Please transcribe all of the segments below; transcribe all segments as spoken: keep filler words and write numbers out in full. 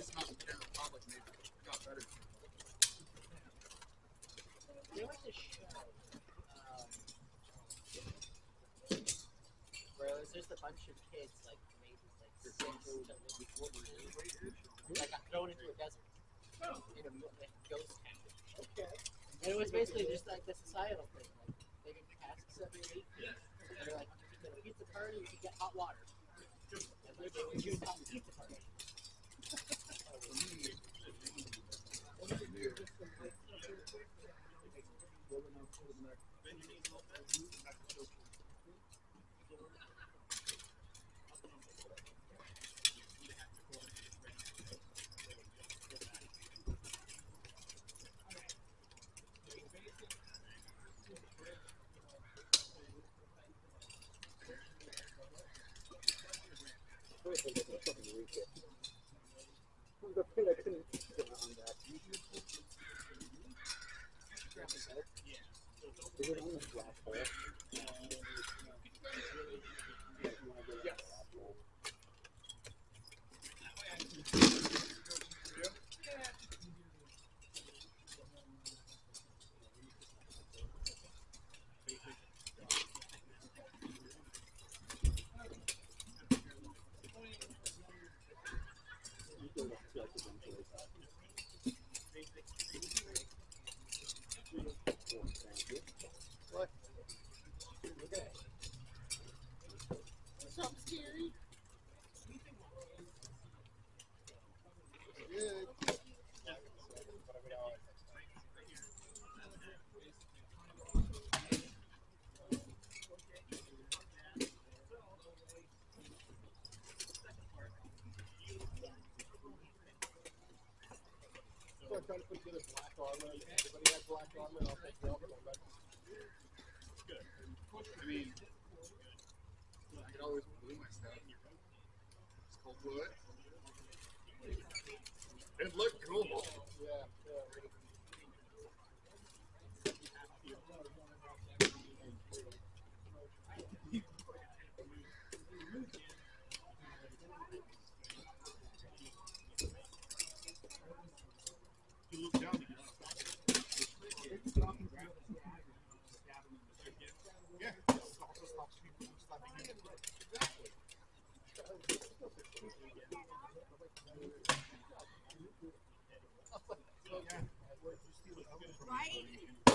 did smell some carrot pop like maybe it got better. There was a show um, where it was just a bunch of kids, like maybe like six to maybe forty years, that got thrown into a desert in a like, ghost town. Okay. And it was basically just like the societal thing. Like they did tasks every week. And they're like, you could get a pizza party, you could get hot water. And like, they would choose hot pizza party. What? Okay. Something scary? Good. So I'm trying to put together black armor. Everybody has black armor, and I'll take the helmet. Good. I mean, I could always blue my stuff. It's cold wood. It looked cool. Yeah, yeah. You look down, you can stop it. Yeah, it also stops people from slapping you. Exactly. Right?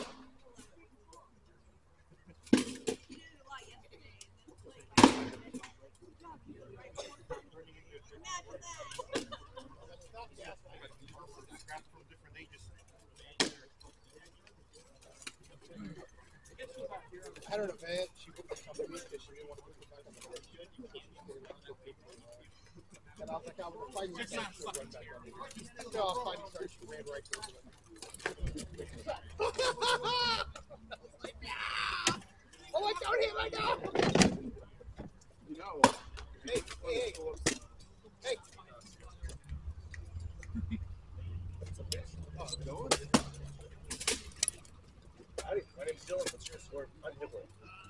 I had an event, she booked the company because she didn't want to go back on the road. And I was like, I was fighting myself to run back on the road. So I was fighting her, she ran right through it. Oh my God, hit my God! You know, hey, hey, hey, hey. Oh, going? Howdy, my name's Dylan. What's yours? We're on Hibbler.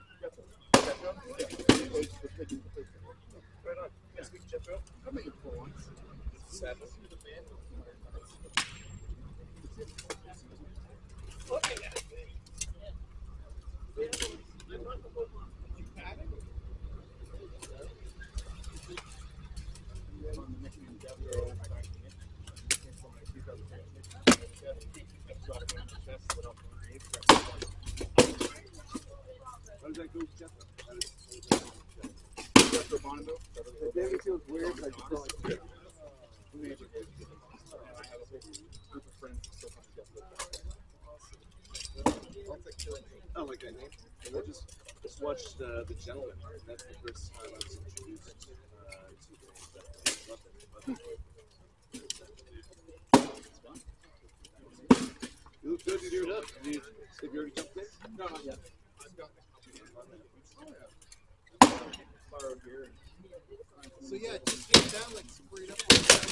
Right on. Can I speak to Jeff? I'll make it for once. Seven. Look at that thing. How does that go, Jeff? Jeff Bonneville? The David feels weird, but I just don't like it. I have a whole group of friends who still come together. I like that name. And I just, just watched uh, The Gentleman. That's the first time I was introduced uh, to the love it. It's fun. You look good, you do it up. Have you, have you already jumped in? No, not yet. I've got borrowed here. So yeah, just get down like sprayed up.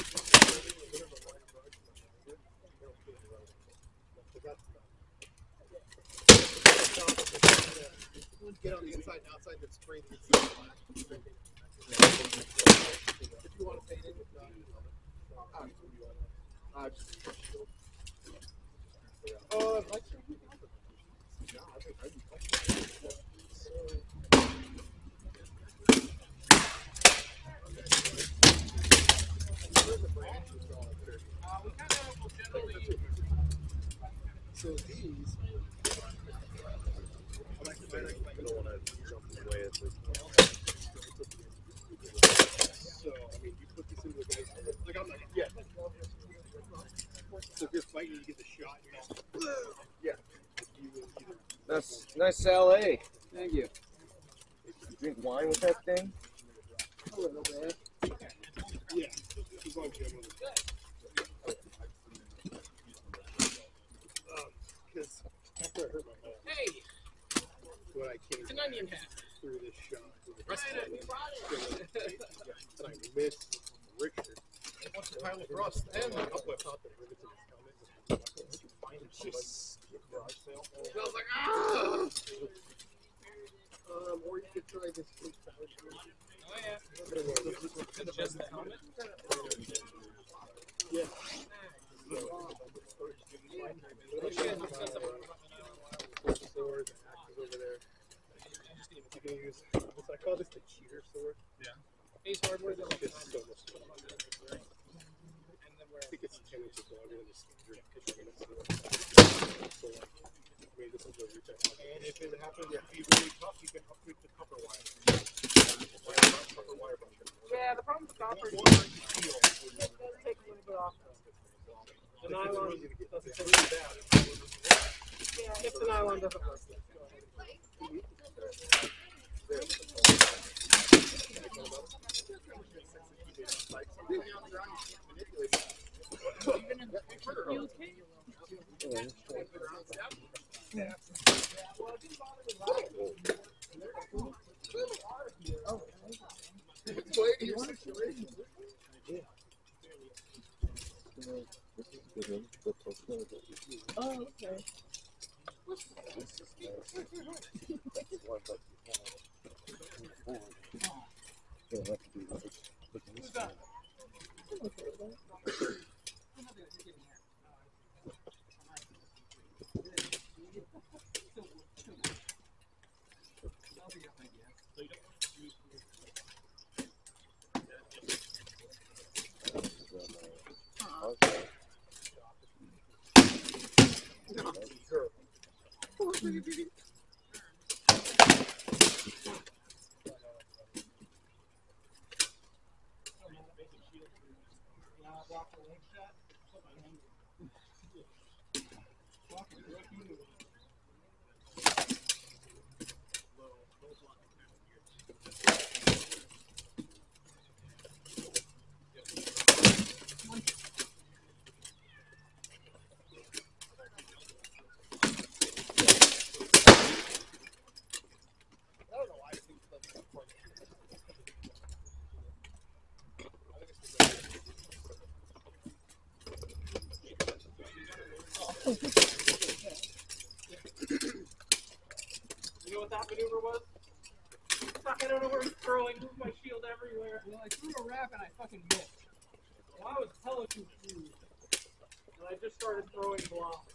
Get on the inside and outside, then spray the inside. If you want to paint it, Uh, uh, like, so these, I don't want to jump away at this. so, I mean, you put this into a guy's head. Like, I'm like, yeah. So if you're fighting, you get the shot. Yeah. That's nice L A. Thank you. You drink wine with that thing? A little bit. Yeah. As long as you have one of those. Because after I hurt my hand, Hey, when I came it's an onion hat. through this shot, Right, we brought it. and I missed Richard. What's the pile of rust? And like up with top that rivets in his helmet. It's just garage sale. I was like, ah! Um, or you could try this big power tool. Oh yeah. Just the helmet? Yeah. Sword, axes over there. You can use, I call this the cheater sword. Yeah. Ace hardware is It's just so much fun. I think it's ten inches longer than the standard kitchen sword. So, like, I mean, this is what you're checking. And if it happens to be really tough, you can upgrade the copper wire. Copper wire buncher. Yeah, the problem with copper is One hurt you feel. it does take a little bit off. The nylon doesn't take it bad. Yeah, if the nylon doesn't work. Even in the picture, you okay? Yeah. Explain your situation. Yeah. Oh, okay. Who's that? You know what that maneuver was? Fuck, I don't know where he's throwing. Moved my shield everywhere. Well, I threw a wrap and I fucking missed. Well, I was hella confused. And I just started throwing blocks.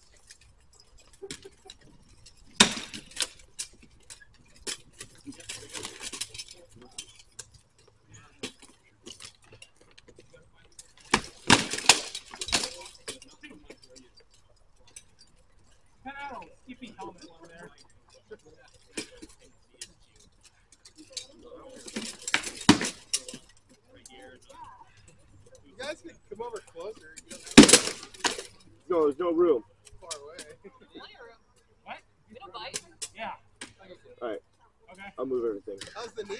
Kind of a skippy helmet one there. You guys can come over closer. You don't have to No, there's no room. be far away. What? Middle bite? Yeah. Alright. Okay. I'll move everything. How's the knee?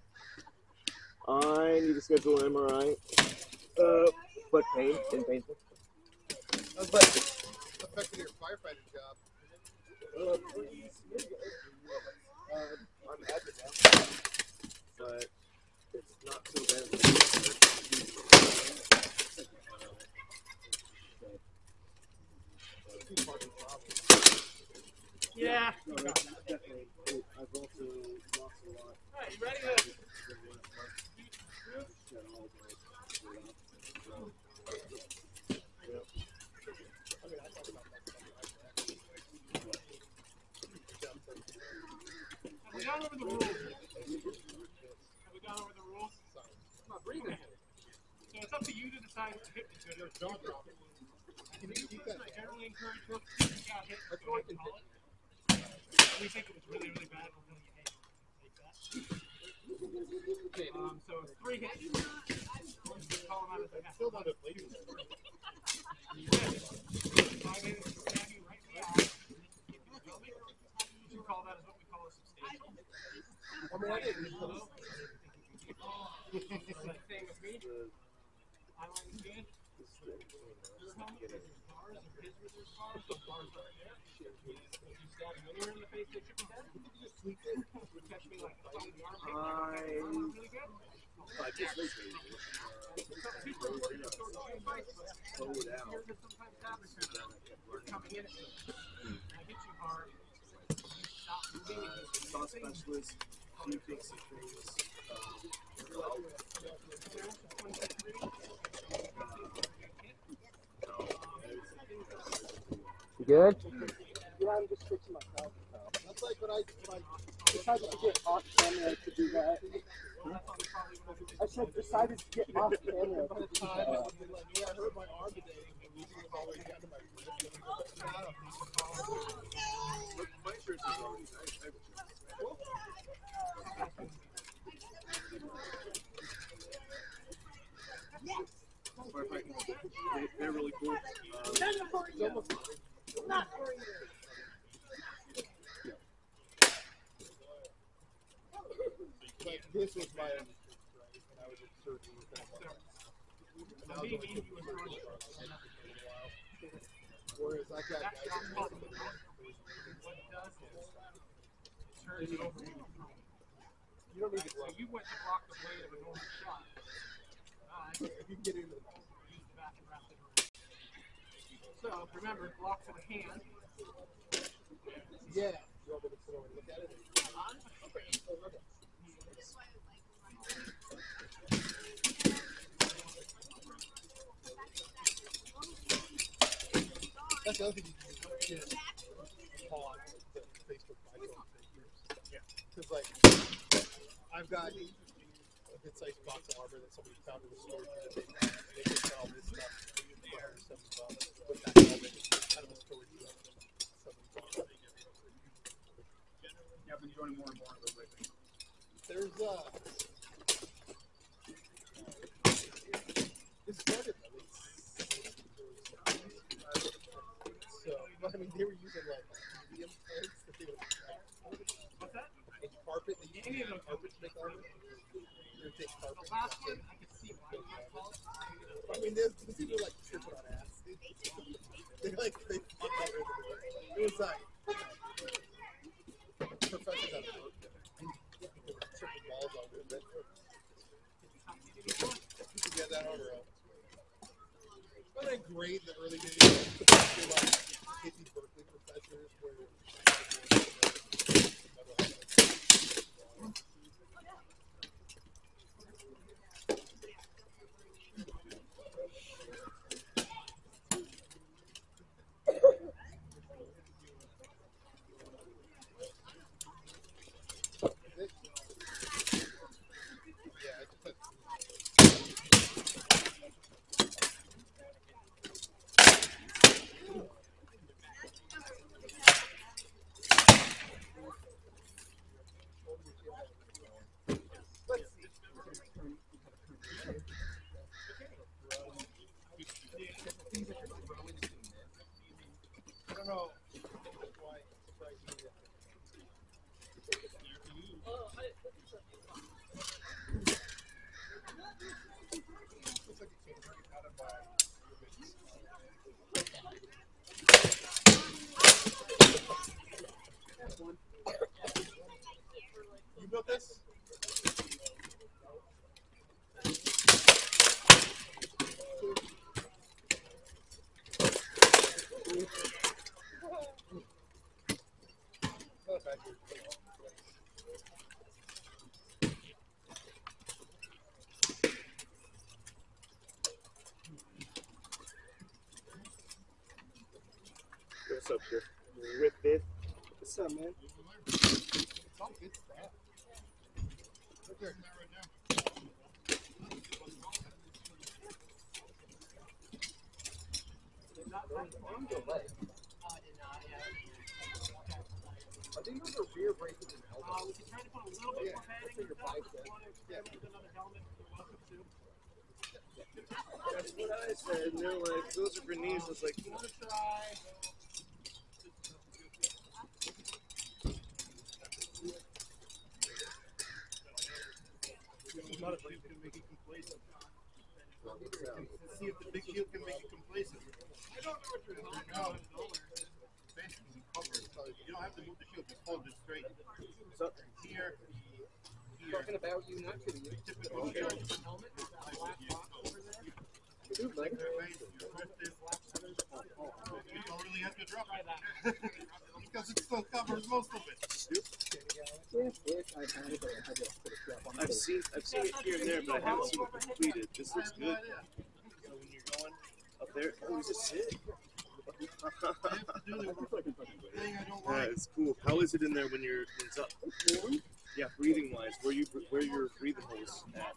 I need to schedule an M R I. Uh, but pain and painful. How's that affecting your firefighter job? Uh, pretty significant. Uh, I'm avid now, but it's not so bad. Yeah. No, that's definitely. I've also lost a lot. Alright, you ready to... Shed all the weight off. So, breathing. So it's up to you to decide if hip is good or jaw drop. Can you keep that? Generally encourage most people to get hit. Let's go ahead and call it. We think it was really, really bad until you hit like that. Um, so it's three hits. Call them out as a half. Still not a lady. So I'm going to stab you right in the eye. You call that as what we call a substantial. I mean, I didn't know. Same with me. Eyeline is good. Your helmet, there's bars, or his where there's bars, the bars right there. If you stab him anywhere in the face, they should be dead. Would catch me like the arm, the arm, really good. I just think they Super important to sort of shoot fights, but slow it down. here sometimes happens. You're coming in at me. I hit you hard. You stop moving. Uh, sauce specialist, he thinks he things. Um, well, You good? Yeah, I'm just fixing my couch now. That's like when I, when I decided to get off camera to do that. I said decided to get off camera to do that. Yeah, I hurt my arm today. All the way down to my wrist. my shirt is already nice. I have a They, they're really cool. Um, yeah. Not for you. Like, this was my understanding, right? When I was in surgery with that one. And now the way you were throwing it for a while. Whereas I got guys in What it does is it turns it over into a prone. you don't need to So run. you went to block the blade of a normal shot. Uh, If you get into the use the back and wrap it around. So remember, block for the hand. yeah. You want me to sit over and look at it? That's the other thing you can pause the Facebook micro pictures. Yeah. Because, like, I've got a good sized box of armor that somebody found in the storage unit. They, they can sell this stuff for seventy bucks. Put that helmet out of the storage unit. seventy bucks. Yeah, I've been joining more and more of those lately. There's, uh, it started at least. So, I mean, they were using like medium tanks that they would What's that? and carpet. They used Any of to those carpet to make armor. They would take The carpet. last one, I can see why you might call it. I mean, these these people like tripping on acid. They like they fucked that over the way. It was like professors out of work. They were tripping balls over it. But you can get that over. Wasn't it great in the early days? Especially like hippie Berkeley professors where yeah, I just I don't know why it surprised me that. Looks like it came right out of my You built this? Not bad here. What's up, Griff? Rip it. What's up, man? It's all good stuff. Look there. arms or legs? Oh, I did not, yeah. I think those are rear braces and elbows. Uh, we can try to put a little bit Yeah, more padding. for your bicep. If you want to experiment with another helmet, you're welcome to. That's what I said. And they're like, those are for knees. I was like, If you want to try. It's not a shield can make you complacent. See if the big shield can make you complacent. I don't know what you're talking about. Basically, cover it. So you don't have to move the shield, just hold it straight. so, Here, here. Talking about you, not to you. Tip it over here. Helmet, that black box over there. Dude, like, Your face, your wrist is. You don't really have to drop it. Because it still covers most of it. yes, yes, I've had it, but I had to put a strap on. I've seen, I've seen it here and there, but I haven't seen it completed. This looks good. So when you're going up there, oh, is it sit? I have to do the thing I don't Yeah, like. it's cool. How is it in there when you're when it's up? Yeah, breathing wise, where you where your breathing holes at?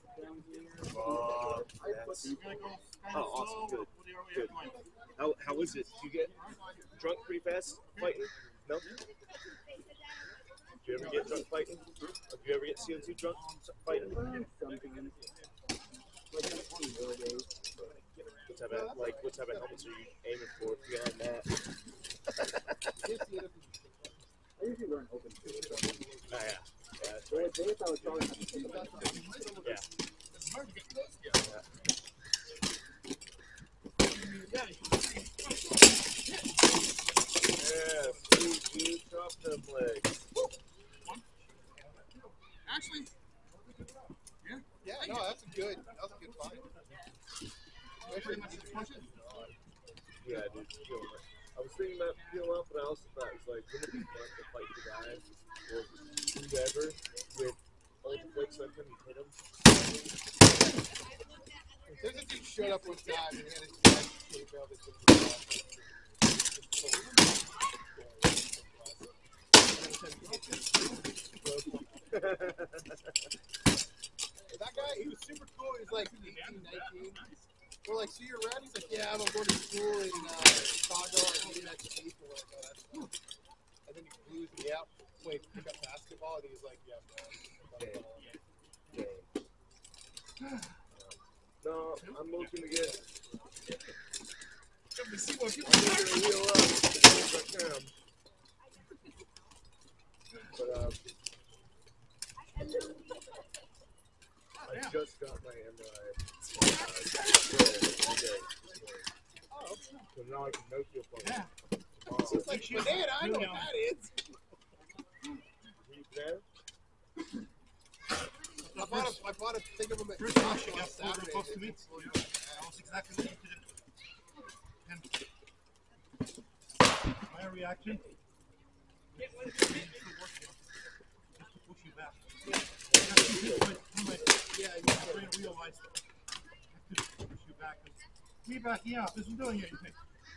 Uh, that's, You're gonna go kind oh, of awesome, slow. good, What do you already good. have in mind? How how is it? Do you get drunk pretty fast fighting? No. Do you ever get drunk fighting? Do you ever get C O two drunk fighting? Sometimes. Like, on war days. What type of like what type of helmets are you aiming for beyond that? I usually learn open field. So. Oh yeah. Yeah. That's But right. with this, I was probably not thinking about it. Yeah. It's hard to get those guys. Yeah. Please do drop them legs. Actually, yeah. Yeah, no, that's a good, that was a good fight. Especially when you push it. Yeah, dude. It's killing it. I was thinking about peeling up, but I also thought it was like, wouldn't it be fun to fight the guys or whoever with all the flakes on him and hit him? There's a dude showed up one time and he had his dad tape out his That guy, he was super cool. He was like eighteen, nineteen. We're like, so you're around? He's like, yeah, I'm going to school in uh, Chicago and maybe next week. We're like, oh, that's cool. And then he blues me out, played pick up basketball, and he was like, yeah, man. No, I'm looking to get. Let me see what you I'm looking to heal up as much as I can. But um, I just got my M R I. Uh, today, Oh, so now I can no feel from Yeah. tomorrow. it's like banana. I know what that is. He's there. I bought a, I bought a thing of them at First Costco off, you on got four Saturday. close to me. That was exactly what you did. And my reaction. Just to push you back. Yeah, I didn't realize that. I could push you back. Me backing out isn't doing anything.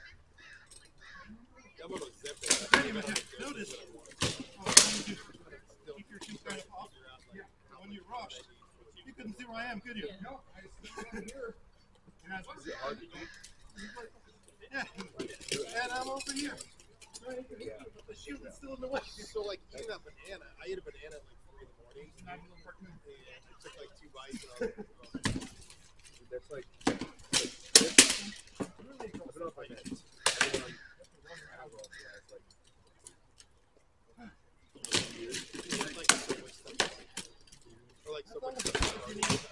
I'm gonna zip I it. can't even notice. I was trying to keep your shoes kind of off. When you rushed, you couldn't see where I am, could you? No, I just here. Is it hard to do? Yeah, and I'm over here. The shield is still in the way. So like eating that banana, I ate a banana at like three in the morning. And I took like two bites. And I was like, oh. That's like. like this. I don't know if I meant. I've been on Adderall for the last, like, years. It's like so much stuff. Or like so much stuff.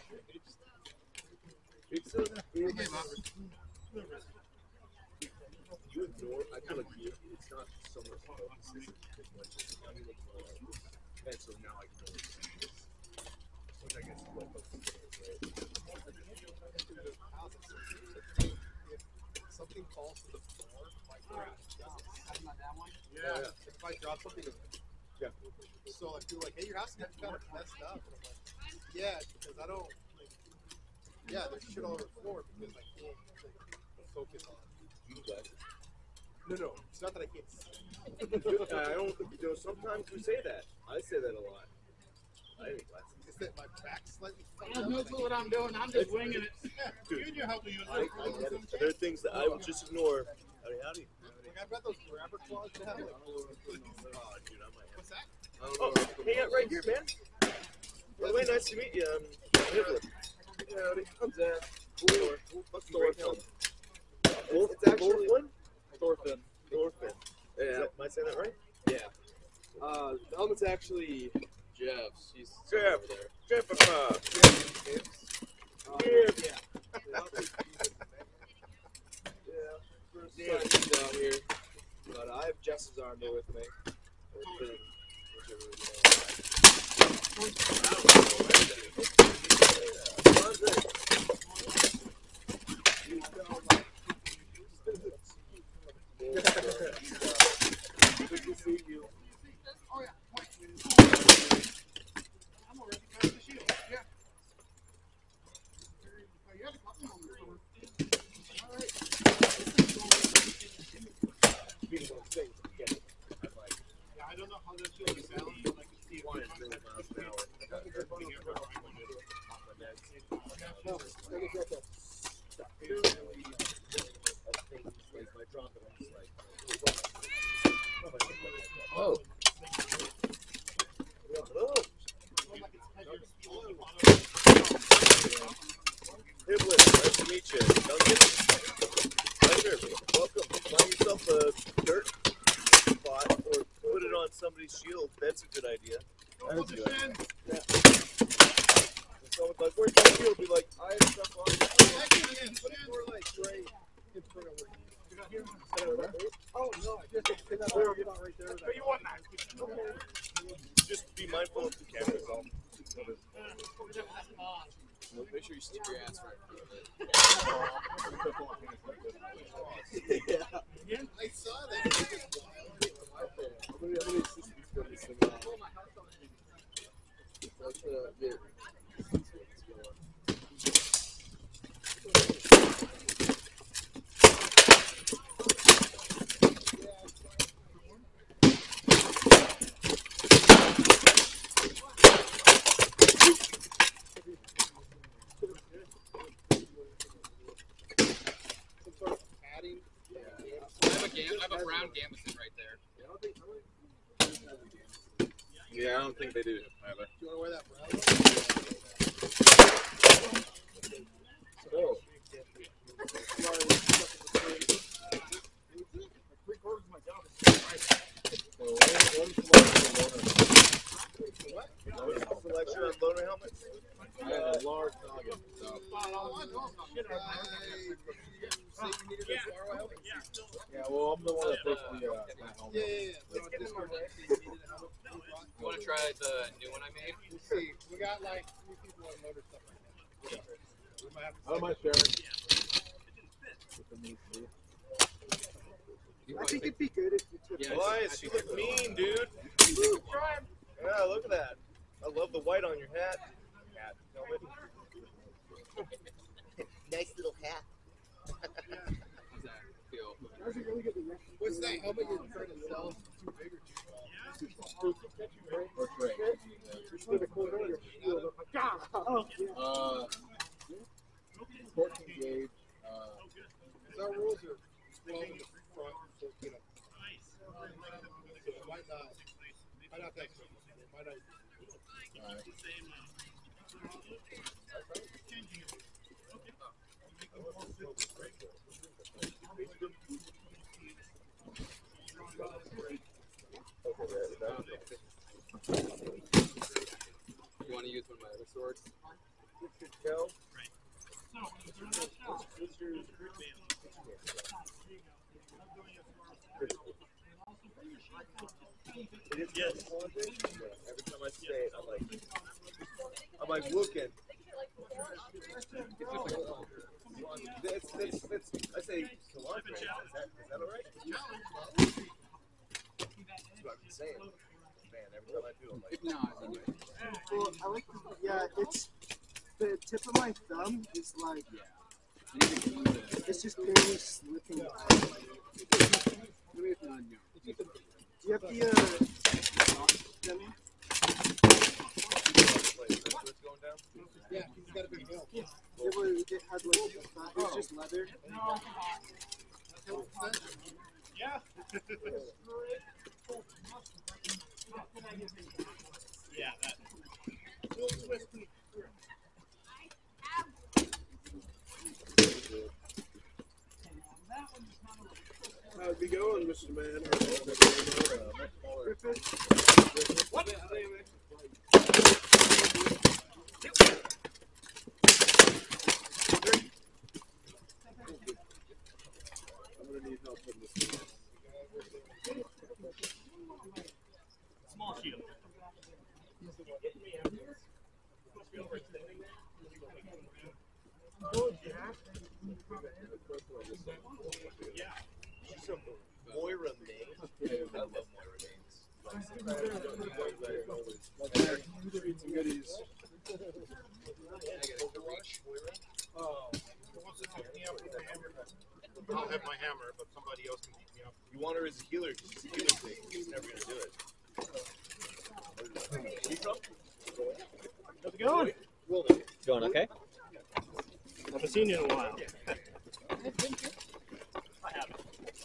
It's a. I gave up. You ignore. I feel like you. It's not so much focus as much as I mean, it's more like, and so now I can really see this. Which I guess is what focus is, right? If something falls to the floor, my brain doesn't. Yeah. Like if I drop something, it's Yeah. so like people are like, hey, your house is kind of messed up. And I'm like, yeah, because I don't like, yeah, there's shit all over the floor because I can't like, focus on. You guys. No, no, it's not that I can't see. I don't. You know, sometimes we say that. I say that a lot. I think glasses. It's that my back's slightly fucked I have up. no clue what I'm doing. I'm just winging it. You and your helper use I, I get it. There are things that I would just ignore. I Howdy, howdy. Like, I bet those grabber claws they have. Like, Oh, dude, I might what's that? Oh, hang out right here, man. By the way, nice to meet you. I'm Niblin. Howdy. I'm Zach. Stormhold. Wolf, it's actually one? Thorfinn. Thorfinn. Yeah. Am I saying that right? Yeah. Uh, the helmet's actually Jeff's. He's Jeff. over there. Jeff, uh, Uh, Here. yeah. yeah. First time he's down here. But I have Jess's armor with me. Or Finn, whichever you Good to see you. Oh, yeah. I'm already past the shield. Yeah. Oh, you had a couple moments. All right. Yeah, I don't know how that feels balanced, but I can see it. One is really miles an hour. I got her being able to off my meds. Like my drop it, I'm just like, Oh. hello. Niblin, nice to meet you. Duncan, pleasure. Welcome. Find yourself a dirt spot or put it on somebody's shield. That's a good idea. That's good. Yeah. If someone's like, where's my shield? Be like, I have stuff on it. Actually, yeah, put it more like right in front of where you. Oh, no, I just it's that little spot right there. But you want that. Just be mindful of the cameras. All. Make sure you stick your ass right. Yeah. I saw that. It was wild. How many, how many assistants for this thing now? Let's, uh, get assistants going. Some sort of padding. Yeah. I have a gam- I have a brown gambeson right there. Yeah, I don't think they do either. Do you want to wear that brown one? Oh. Three quarters of my job is Well, one, one what? Selection on loader helmets? I have a large noggin, so. Oh, I know. Shit, I say you needed a Sparrow helmet? Yeah, well, I'm the one that picks the, uh, my helmet. Yeah, yeah, yeah. No, this one actually needed a helmet. You want to try the new one I made? We'll see. We got like three people on motor stuff right now. We might have to I don't mind sharing. If it needs to be. I think it'd be good if you took Yeah, Elias, you look mean, dude. Yeah, look at that. I love the white on your hat. Hat, helmet. Nice little hat. How's that feel? That was a really good direction. What's that helmet you're trying to sell? Too big or too small? Or Trey. Just with a cool your shield. I'm like, God. Oh, yeah. Uh, fourteen gauge. Uh, Because our rules are twelve in the front, fourteen up. So it might not, might not that quick. It might not. alright. You want to use one of my other swords? Go. It is yes. Every time I say it, I'm like, I'm like looking. That's, that's, that's, I say, cilantro. Is that, is that all right? That's what I'm saying. Man, every time I do, I'm like, If not, then Well, I like the, yeah, it's, the tip of my thumb is like, it's just barely slipping by. Do you have the, uh, them? Yeah, he's got a big hill. It was, it had like, uh, it was just leather. tilt extension. Yeah. Yeah, that. How'd we going, Mister Man? What? I'm gonna need help with this. Small shield. Yeah. She's from Moira, Maine. I love Moira, Maine. Eat some goodies. Oh. Who wants to pick me up with a hammer? I'll have my hammer, but somebody else can pick me up. You want her as a healer because she's a healer thing. She's never gonna do it. Where you from? How's it going? Going okay? Haven't seen you in a while. I haven't.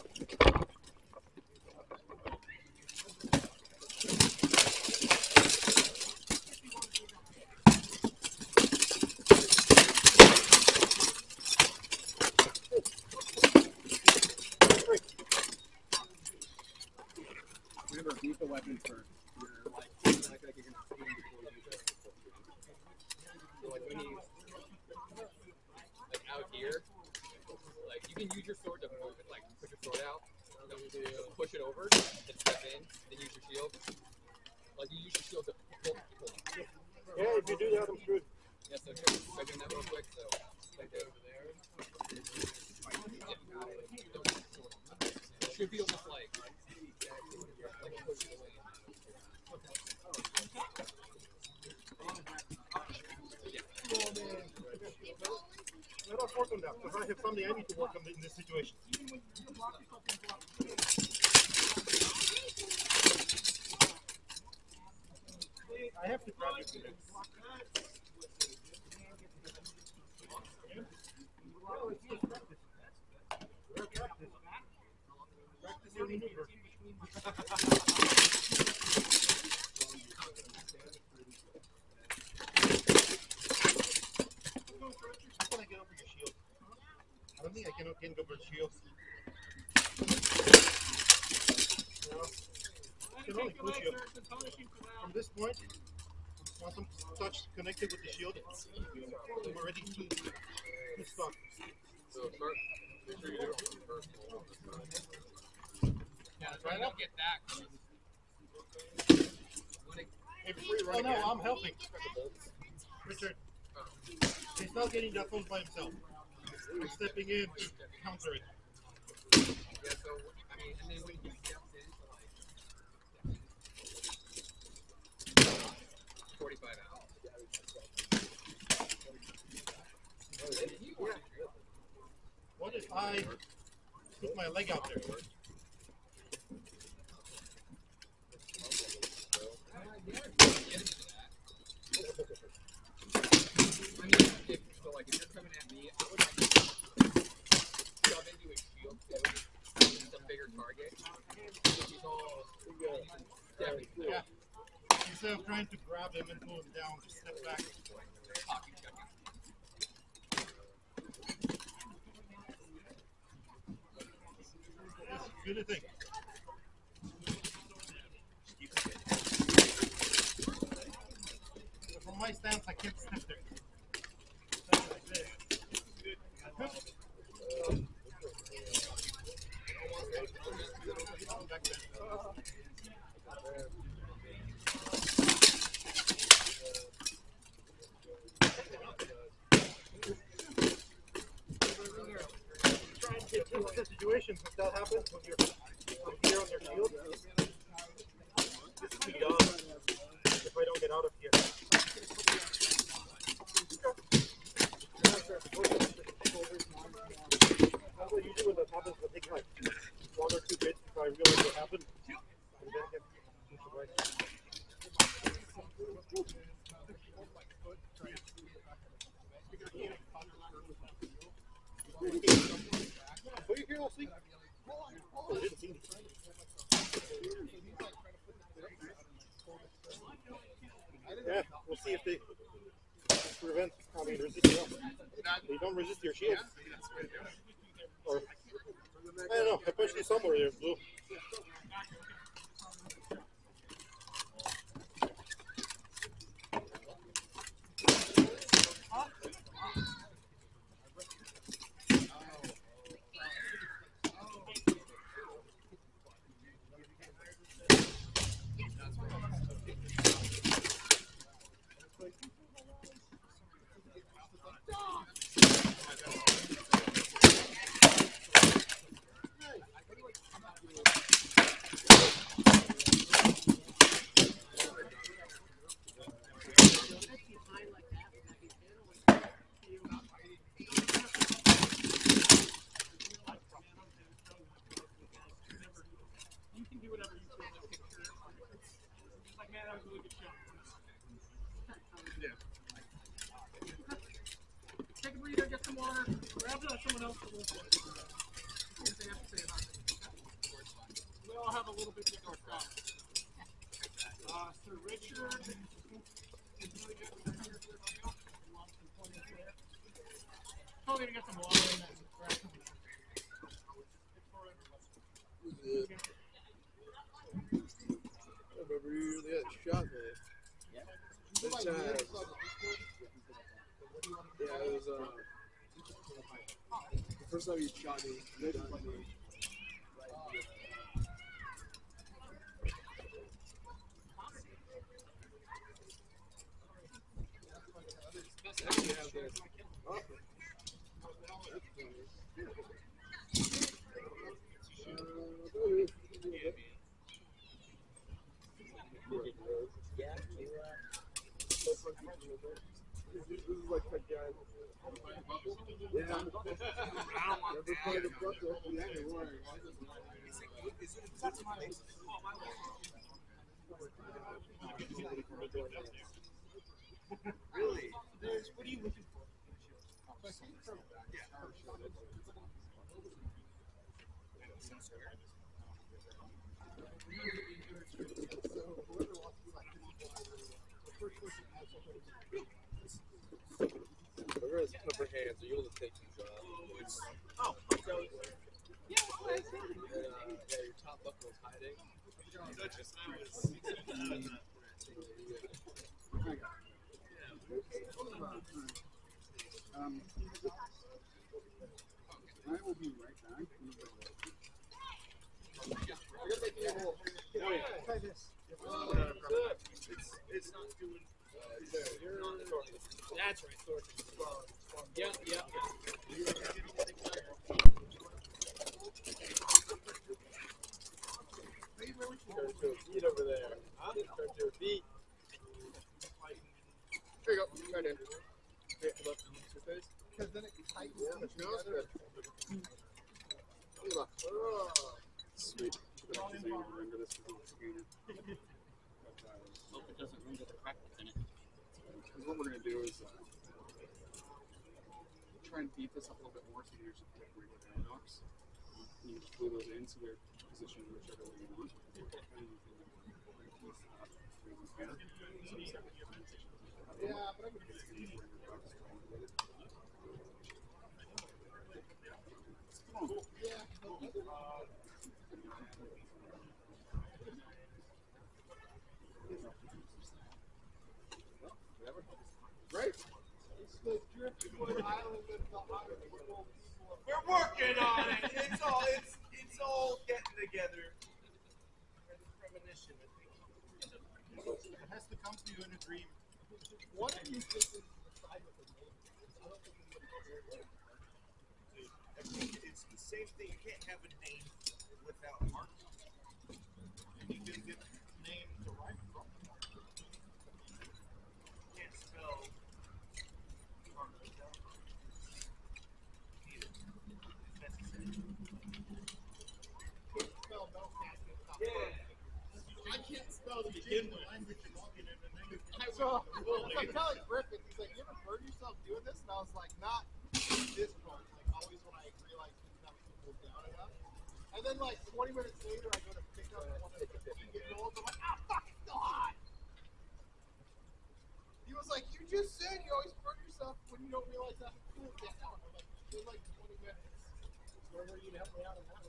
Remember, beat the weapon first. You're like, it's not like you're gonna swing before you use it. So like when you like out here, like you can use your sword to move it, like put your sword out, to push it over, then step in, then use your shield. Like you use your shield to pull people. Yeah, if you do that, I'm screwed. Yeah, so try try doing that real quick. So like that over there. It should be almost like like push it away. Let us work on that, because I have something I need to work on in this situation. I have to grab you for this. Well, it's just practice. We're practice. Practice your maneuver. How can I get over your shield? I don't think I can get over your shield. No. I can only push you. From this point, once I'm touched, connected with the shield, I'm already too, too stuck. So start. Make sure you do it first. Yeah, try not to get that. Hey, before you run oh no, again, I'm helping. Richard, he's not getting that phone by himself. I'm stepping in to counter it. Yeah, so, I mean, and then when he steps in to like forty-five out. What if I put my leg out there? I mean, if, so like if you're coming at me, I would like to shove into a shield too. It's a bigger target. He's all stepping through. Yeah. Instead of trying to grab him and pull him down, just step back. Hockey checking. Just do the thing. From my stance, I can't step there. Step like this. Back there. Try and get into the situation if that happens when you're I'm here on their shield. Just be dumb if I don't get out of here. That's what usually when that happens, I think like one or two bits before I realize what happened. And then get push away. Were you here last week? Oh, I didn't see you. Yeah, we'll see if they prevent probably resist you. They don't resist your shield. Or, I don't know, I punched you somewhere there, Blue. Take a breather, get some water, grab uh, someone else to listen. They have to say about it. We all have a little bit different stuff. Uh, Sir Richard. Probably gonna get some water in that. Grab some water. I remember you got shot, man. Yeah. Good times. Yeah, it was uh, the first time you shot me. You shot me. Oh. Yeah, you, uh, This is like that guy. Yeah. Never played a buckle. Yeah, you were. Really? What are you looking for? Whoever has cover hands, are you able to take these off? Oh, so Yeah, uh, yeah, your top buckle is hiding. Um, I will be right back. Try this. It's, it's not doing. that's right, sword. Yeah, yeah. Turn to a beat over there. Huh? Turn to a beat. There you go. Right in. Okay, look. Your face. Because then it tightens Yeah, it smells good. Look. Oh. Sweet. Hope it doesn't render the crack within it. Because what we're going to do is uh, try and beat this up a little bit more so you actually get regular down knocks. You just glue those in so they're positioned whichever way you want. Yeah, but I could Great. It's the Driftwood Island of the Honorable people. We're working on it. It's all it's it's all getting together. And it's premonition, I think. It has to come to you in a dream. What do you think is the side of the name? I don't think anybody cares. I think it's the same thing. You can't have a name without heart. And you can get a name to write from. You can't spell heart without heart. Either. It's necessary. You can't spell no casting without Yeah. heart. I can't spell the Jim language and looking at the name. So, it's like telling Griffin, he's like, you ever burn yourself doing this? And I was like, not this part. Like, always when I agree, like, that was And then like twenty minutes later, I go to pick up one of the get rolls. I'm like, ah, fucking God! He was like, you just said you always burn yourself when you don't realize that it's cool down. I'm like, in like twenty minutes. Where were you to help me out on that one?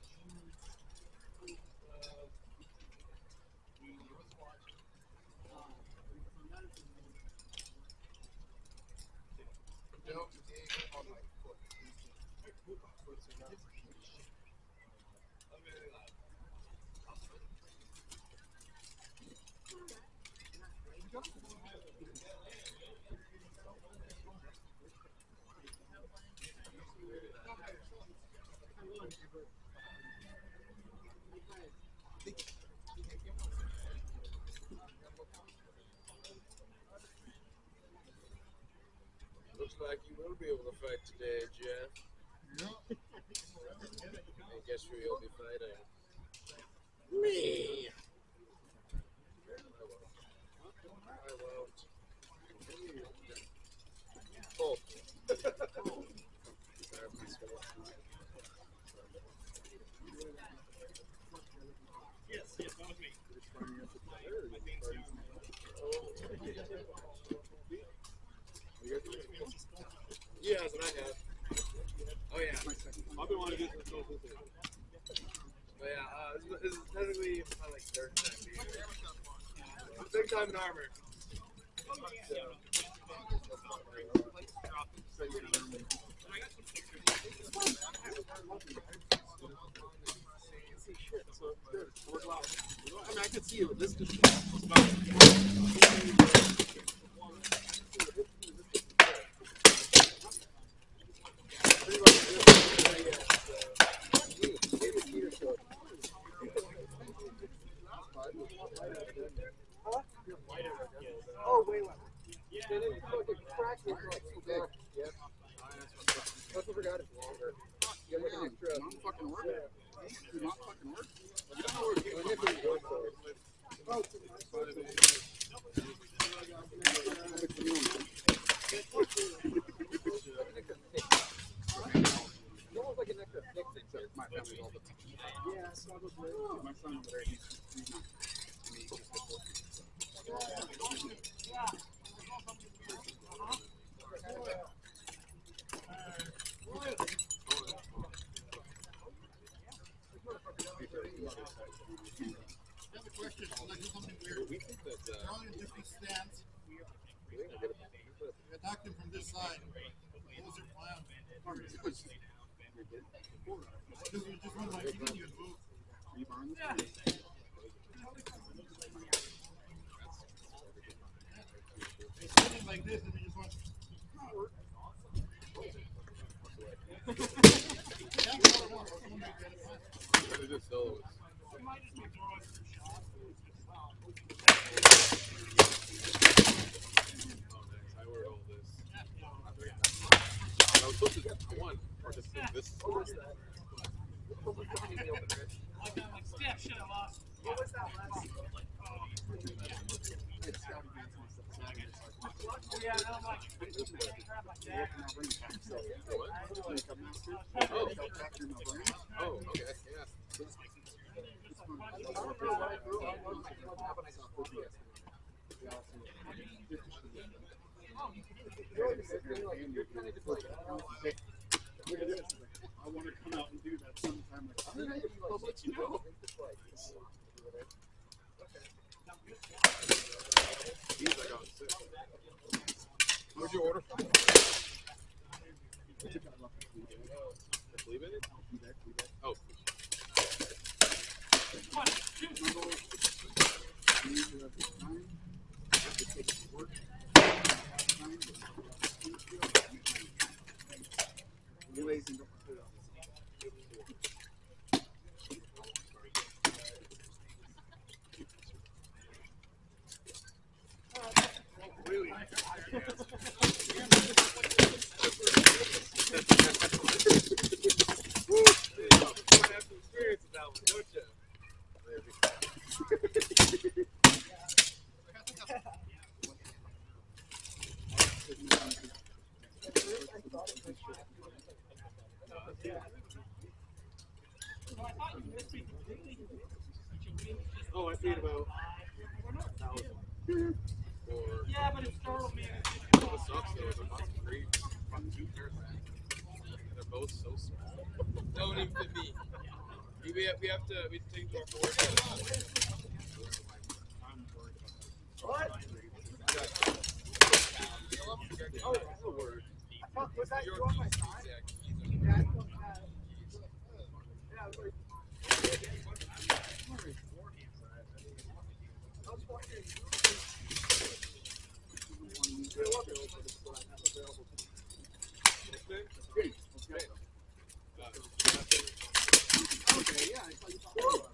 Don't dig on my foot. Looks like you will be able to fight today, Jeff. I guess who you'll be fighting? Me! I won't. Oh. Yes, yes, that was me. Yes, and I have. Oh yeah. I've been wanting to get this whole thing. But yeah, uh, this, is, this is technically my like third time being here. Third time in armor. So it's good. We're glad. I mean, I could see it. This is Oh, wait, wait. Then it fucking cracked it like so big. Yep. That's what I forgot it's longer. You got like an extra. not fucking work. It's not fucking work. You don't know where it came from. Oh, It's almost like an extra fixing. My family's all the time. yeah, probably. My son over there, he's, he's not. I mean, he's just Question. Like something weird. We think that. They're Uh, all in a different stance. We attacked them from this side. What was your plan? Because you just went like you didn't even move. rebar. They started like this and they just went. It just still was. I ordered all this. I was supposed to get one or just this. What was that? Steph should have lost. What was that last? Yeah, and I'm like, grab my dad. Oh. Oh, okay, yeah. I want to come out and do that sometime. Like, I'll let you know. These I got six. Where'd you order from? Leave it? Oh. Really? Oh, I paid about a thousand. Or Yeah, but it startled me. What sucks though is I bought three, bought two pairs of that. And they're both so small. Don't even fit me. We have, we have to we have to take to our board. I'm worried about that. What? Oh, that's a word. Fuck, was that you Your on my keys, side? yeah, keys Yeah, are- I don't have- yeah, I was like- I was wondering. Okay, yeah, I saw you talking about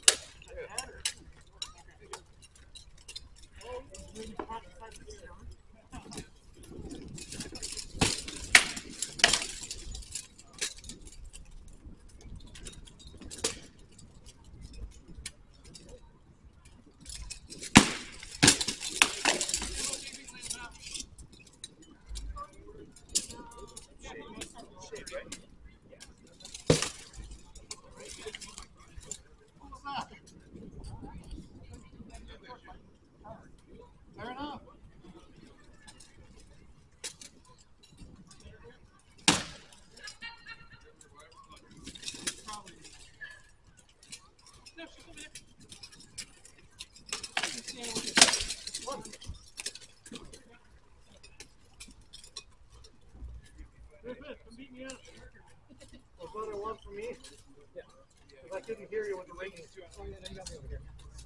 Fair enough. Was what I want from me? Yeah. Because I couldn't hear you with the ringing. Oh, yeah, then you got me over here.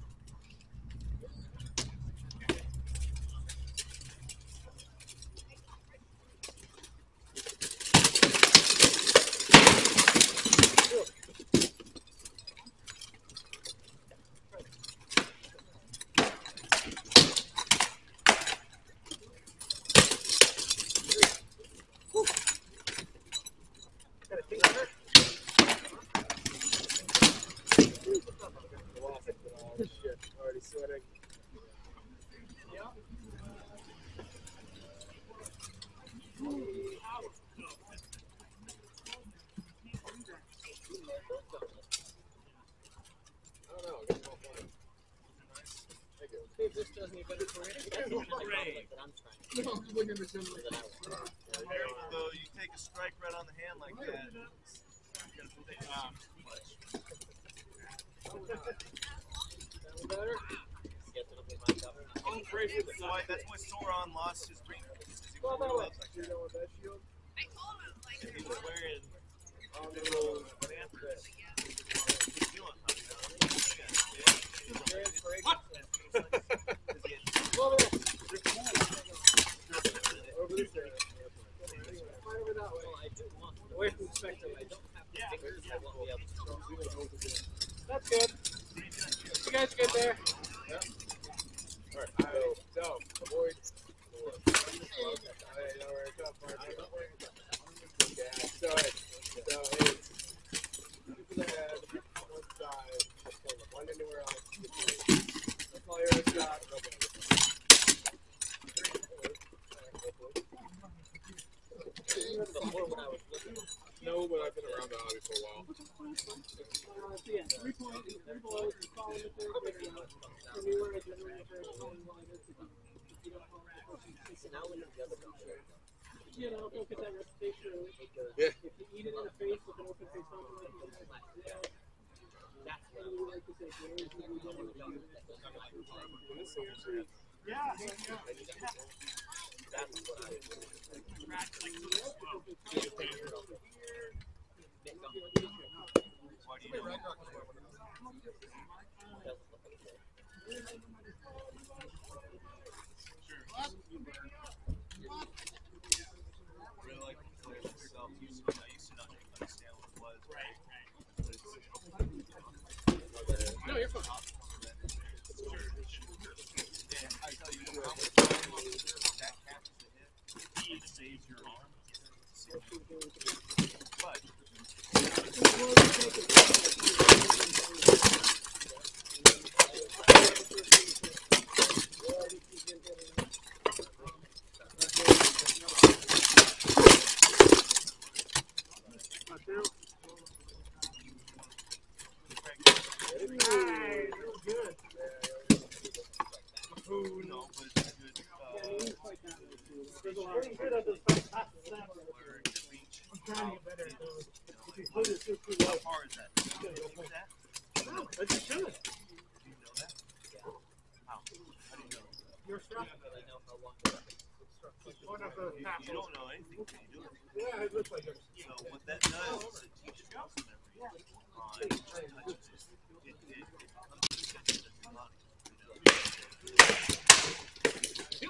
Got a thing on her? Shit, already sweating. I don't know. I guess I'll play. If this does me better for it, that's the compliment that I'm trying to No, I'm just looking at the gym like that I want. So you take a strike right on the hand like that. You gotta put that um, Better? Guess it'll be my cover. That's why, that's why Sauron lost his ring. Because he wore gloves like that. And he was wearing little bandanas. Over this way. Right over that way. Well, I do want to. Away from the spectrum, I don't have the fingers, I won't be able to. That's good. You guys good there? Alright, so, so, avoid. Alright, now we're top part. Yeah, so, so, it's two to the head, one side, one anywhere else. That's all your shot. Before when I was looking, No, but I've been around the hobby for a while. Uh, so yeah, three points and below is calling the third grade now. For me, where I generally for calling wider to be. If you don't call it, so now we have the other picture. you know, don't get that reputation early. Yeah. If you eat it in the face with an open face open like you did, yeah. That's what And we like to say, where is the reason? Yeah, yeah. That's what I Why do you really like the players themselves. Used to, I used to not understand what it was. Right, right. No, you're fine. And I tell you, how much that catches the hit, it saves your arm. But trying to get better at those. If you put How it through too low, far is that? Can you use that? no, I just should. Do you know that? How? How do you know? Your stuff. I know how long. One of those You, passes. you don't know anything till you do it. Yeah, it looks like it. So what that does is it teaches muscle memory on touches. It, it, it becomes a sensor in your body. You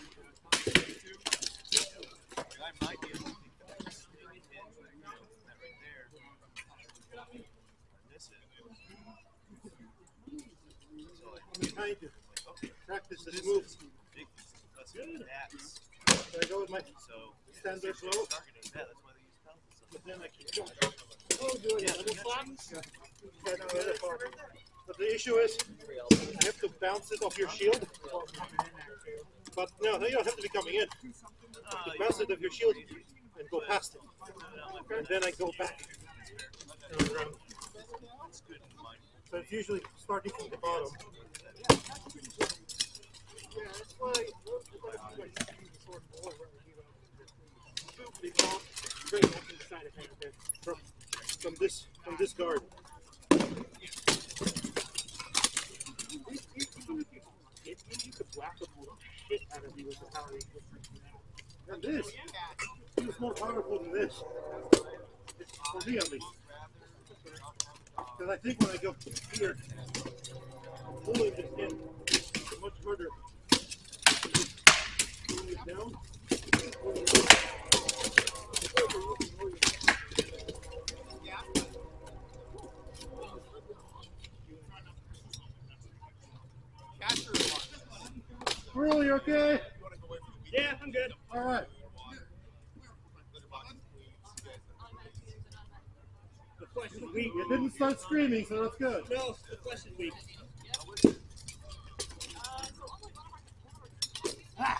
know? I might be able to think that this thing hit, you know, that right there. I miss it. So like, I'm trying to like, okay, practice this this move. is ridiculous because of that's So I go with my so standard they're flow, targeting that. That's why they use pelvis. but then I keep going. Oh, doing Yeah, a little yeah, flap? geez. Yeah. Yeah, no, the other flap. But the issue is, you have to bounce it off your shield. But no, no, you don't have to be coming in. Uh, You bounce it off your shield and go past it. And then I go back. And around. It's good in mind. So it's usually starting from the bottom. Yeah, that's why I use the sword more. Straight up to the side of it. From, from this from this guard. You could whack the shit out of you with the power you get. And this, it's more powerful than this. It's for me at least. Because I think when I go here, pulling this in, it's much harder. Pulling it down. Pulling it down. Really okay? Yeah, I'm good. All right. The flesh is weak. It didn't start screaming, so that's good. No, the flesh is weak. Ah.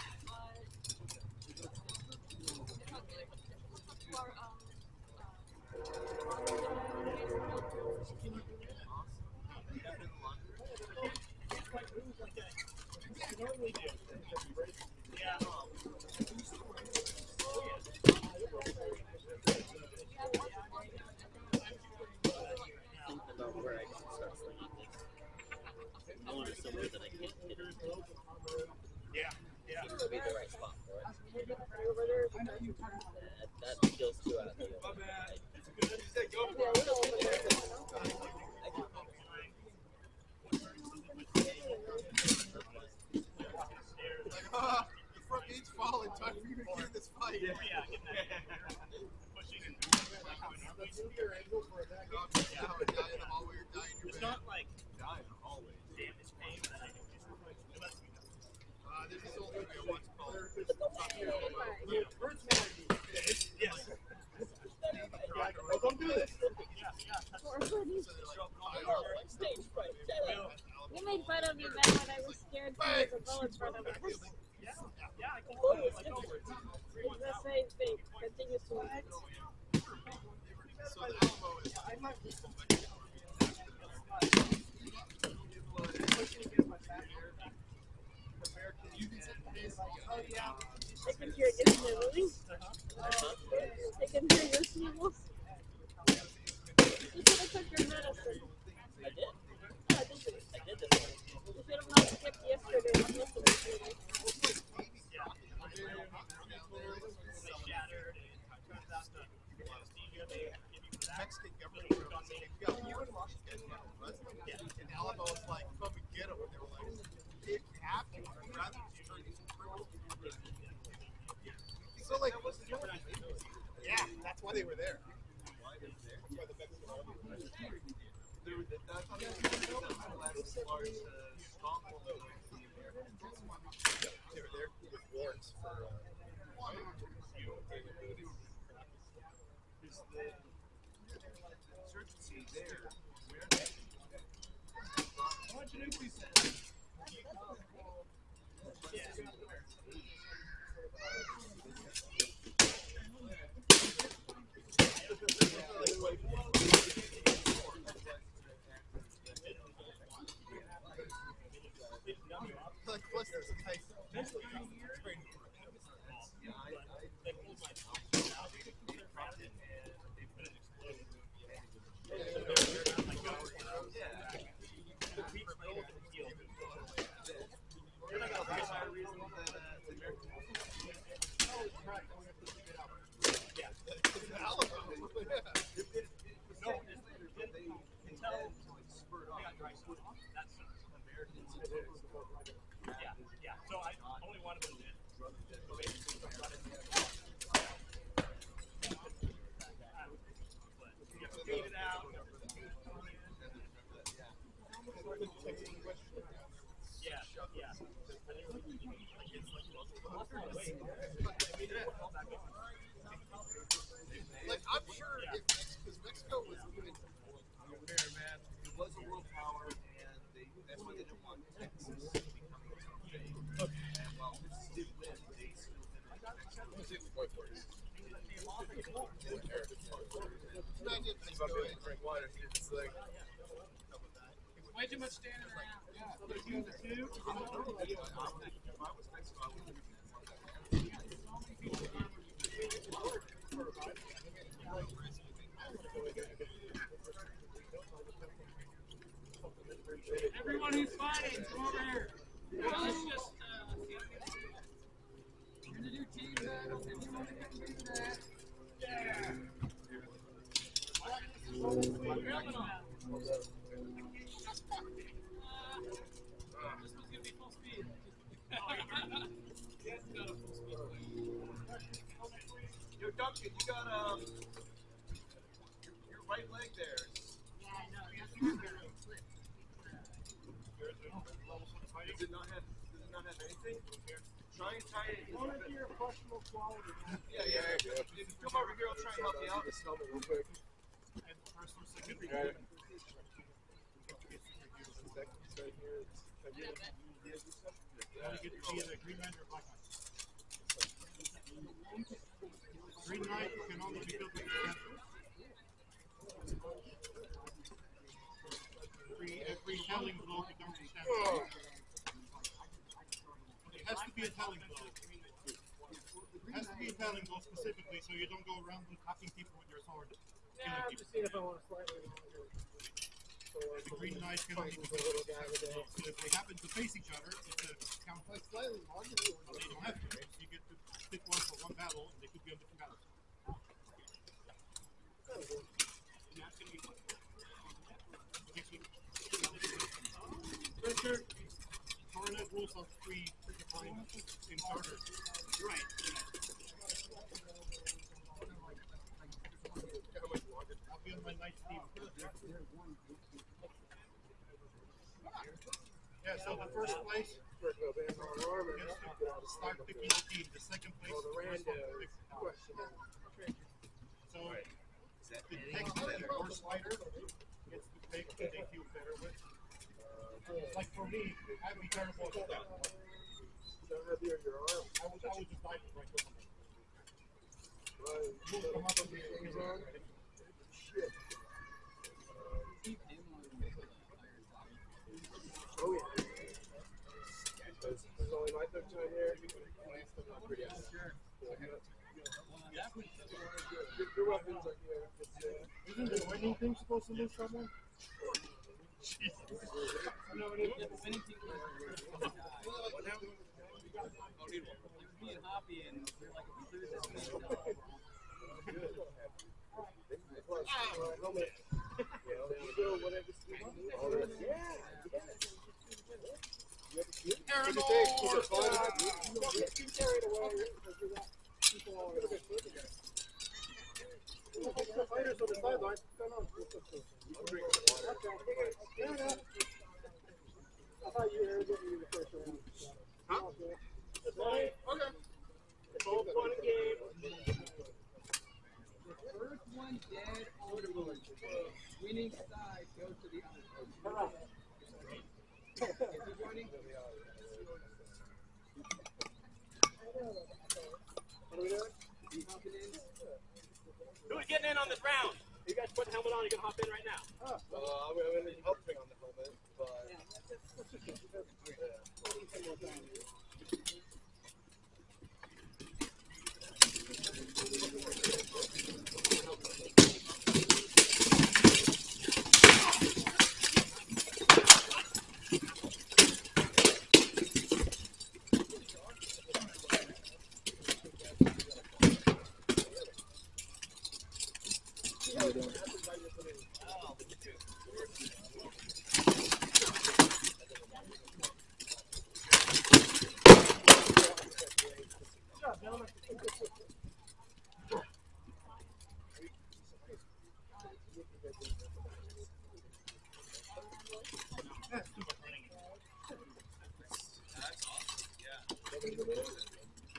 I want it somewhere that I can't hit it. Yeah, yeah. Seems to be the right spot for it. That, that kills two out of the other. Ah, the front gate's falling. Time for you to get in this fight. Yeah, yeah. It's not like Die in the hallway. damage pain. Uh, there's this old movie I watched called It hurts more. Yes. Yeah, well, don't do this. Yeah, yeah. Stage fright. You made fun of me back when I was scared to use a bullet front of it. It's Yeah, yeah, I can the like over it. same thing. Continue to it. So the Alamo is I can hear you sniveling. I can hear your snivels. You should have took your medicine. I did. I did this. I did this one. You should have not skipped yesterday. I missed it yesterday. Mexican government programs. You got you and Washington, yeah. And Alamo was like, come and get them. And they were like, if you have to, I'd rather just turn these criminals. So like, yeah, that's why they were there. Why they were there? That's why the Mexican army was there. They were, that's how they were there. Stormhold the Americans. They were there with warrants for uh, capabilities. Is the insurgency there? Where? How much did we send? Like, plus there's a type of training. Yeah, I, I, Like, I'm sure if because Mexico was even fair, man, it was a world power, and they that's why they didn't want Texas becoming a top state. And while Texas did win, they still didn't want Mexico. Imagine Mexico and drink water. It's like Way too much standing around. Yeah. So they're using two. I don't know. If I was Mexico, I would. Everyone who's fighting, come over here. Well, let's just, uh, we're gonna do team battles. If you want to come do that. Yeah. Grabbing on. Uh, this one's gonna be full speed. Yes, got a full speed. Yo, Duncan, you got um, your, your right leg there. Yeah, I know. You have to remember to flip. Does it not have? Does it not have anything? Try and tie it. One of your questionable quality. Yeah, yeah. If you come over here, I'll try and help you out. And first or second degree. You want to get the either green light or black light. Green light can only be filled with potential. Every, every telling blow becomes a sample. It has to be a telling blow. It has to be a telling blow specifically so you don't go around attacking people with your sword. Yeah, I'm just seeing if I want to slightly longer. The green knight can only be filled with potential. So if they happen to face each other, it's a count. Like slightly longer. Well, they don't have to. You get to pick one for one battle, and they could be on different battles. Pressure. Tornado rules are free, predefined in starter. Right. I'll be on my night team. Yeah, so the first place gets to start picking the team. The second place is the first one to pick the tower. So the next the horse fighter gets to pick who they feel better with. Like for me, I'd be terrible at that. I would, I would just die for right over. Move them up and be on. Shit. Oh yeah. There's, there's only my third time here. Pretty out. Sure. Your weapons are here. Isn't the winning thing supposed to lose someone? Jesus. No, when you get the winning team, you're going to die. Me and Hoppy, and we're like, if we lose this, we die. Fighters on the sideline. I thought you were getting you the first round. Huh? Okay. Both one game. First one dead or lose. Winning side goes to the other side. Is he joining? What are we doing? He's hopping in. Who's getting in on this round? You guys put the helmet on, you can hop in right now. Oh. Uh, I'm going to helping on the helmet, but. Yeah, let's just, let's just get this. Some more time here.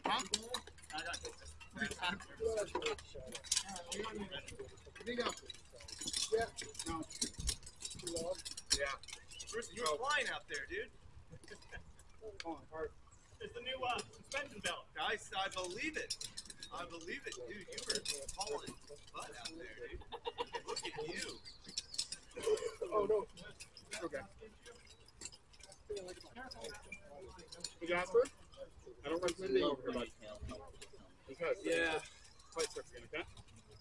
Huh? Yeah. No. Yeah. Bruce, you were flying out there, dude. It's the new uh, suspension belt. Guys, I believe it. I believe it, dude. You were hauling butt out there, dude. Look at you. Oh, no. Okay. Hey, Jasper? I don't recommend it. Because, yeah. Fight starts again, okay?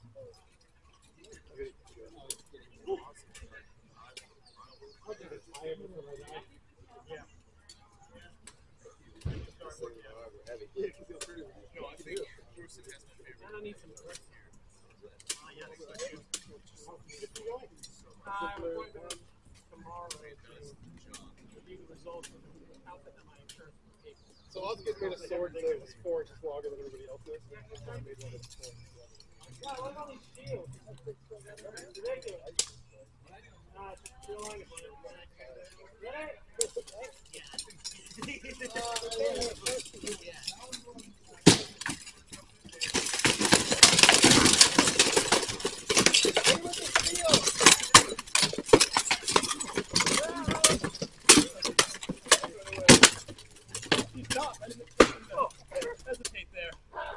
I need some bricks here. Uh, yeah, I'm going to tomorrow to review the results of the outfit that my insurance will take. So I was getting made a sword that was four inches longer than everybody else's. So I made one that's four inches longer. Yeah, what about these shields? Ridiculous. Uh, it's just feeling it. Ready? Oh, hesitate there.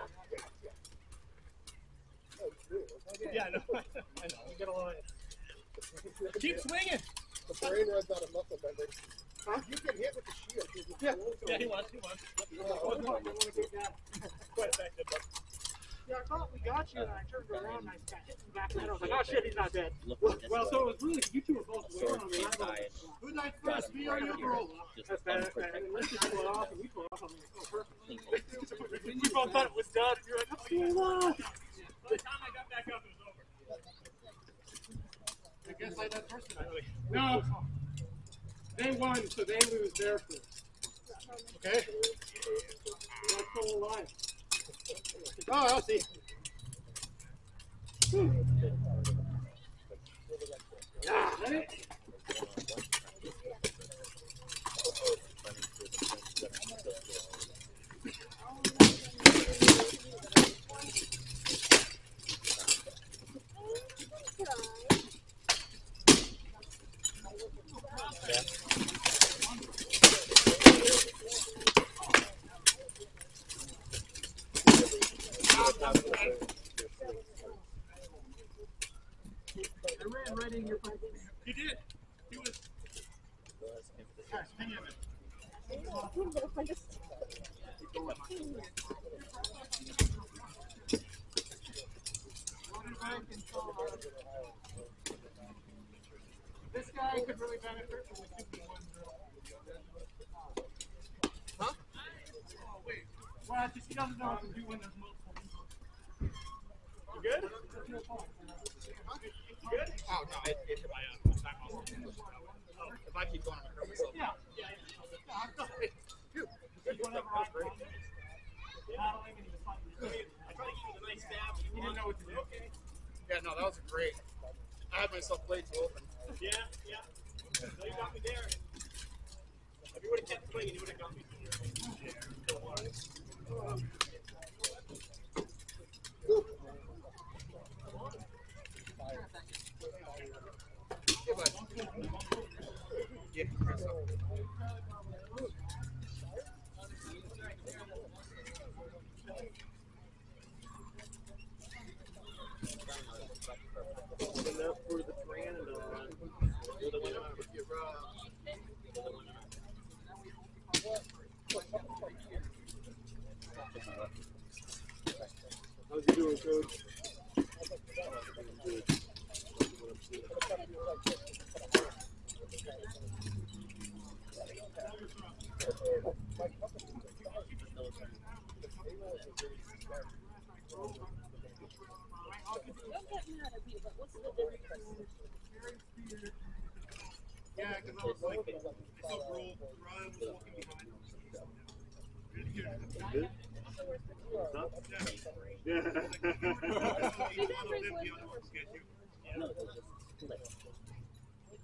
Yeah, I know. I know. Get a line. Keep swinging. The brain runs out of muscle memory. Huh? You can hit with the shield. Yeah, yeah, he was, he was. Oh, You want to get that? Quite effective, but. Yeah, I thought we got you, and I turned around and I got hit in the back of the head. I was like, oh shit, he's not dead. Well, so it was really, you two were both waiting on me. Who died first, me or you, bro? That's bad. And then Lindsay pulled off, and we pulled off. I'm like, oh, perfect. We both thought it was done. You're like, oh, still alive. By the time I got back up, it was over. I guess I that person. No. They won, so they lose their first. Okay. That's still alive. Oh, I'll see. Yeah. Ready? I ran right in your pipe. You did. He was. Guys, hang on a minute. This guy could really benefit from the two v one drill. Huh? Oh, wait. Well, just he doesn't know what to do when there's multiple people. You good? You good? Oh, no. It, it hit my uh, time off. If I keep going, I'm going to hurt myself. Yeah. Yeah, yeah. yeah I'm sorry. Dude, whatever I want. Battling and he was fighting. I tried to give you a nice stab, but you didn't know what to do. Okay. Yeah, no, that was great. I had myself played too open. Yeah, yeah. So you got me there. If you would have kept swinging, you would have got me. Yeah, bud. Yeah. Enough for the Pteranodon. For the one out with your How's he doing, Coach? Don't get mad at me, but what's the difference? Yeah, because I was like, I saw Ryan was walking behind. Yeah.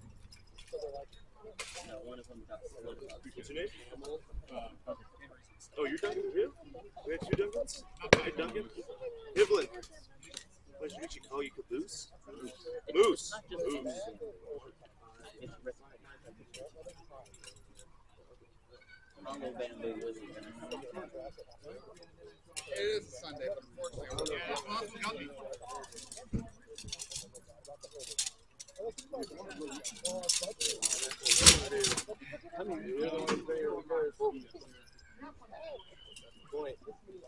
No, one of them got split up. What's your name? Uh, Oh, you're Duncan too? We had two Duncans? Hey, Duncan. Hivlin. Nice to meet you. Oh, you Caboose? Moose. Moose. Congo bamboo was even. It is Sunday, but unfortunately, yeah, well, we got me. I mean, you're the one there first. Point.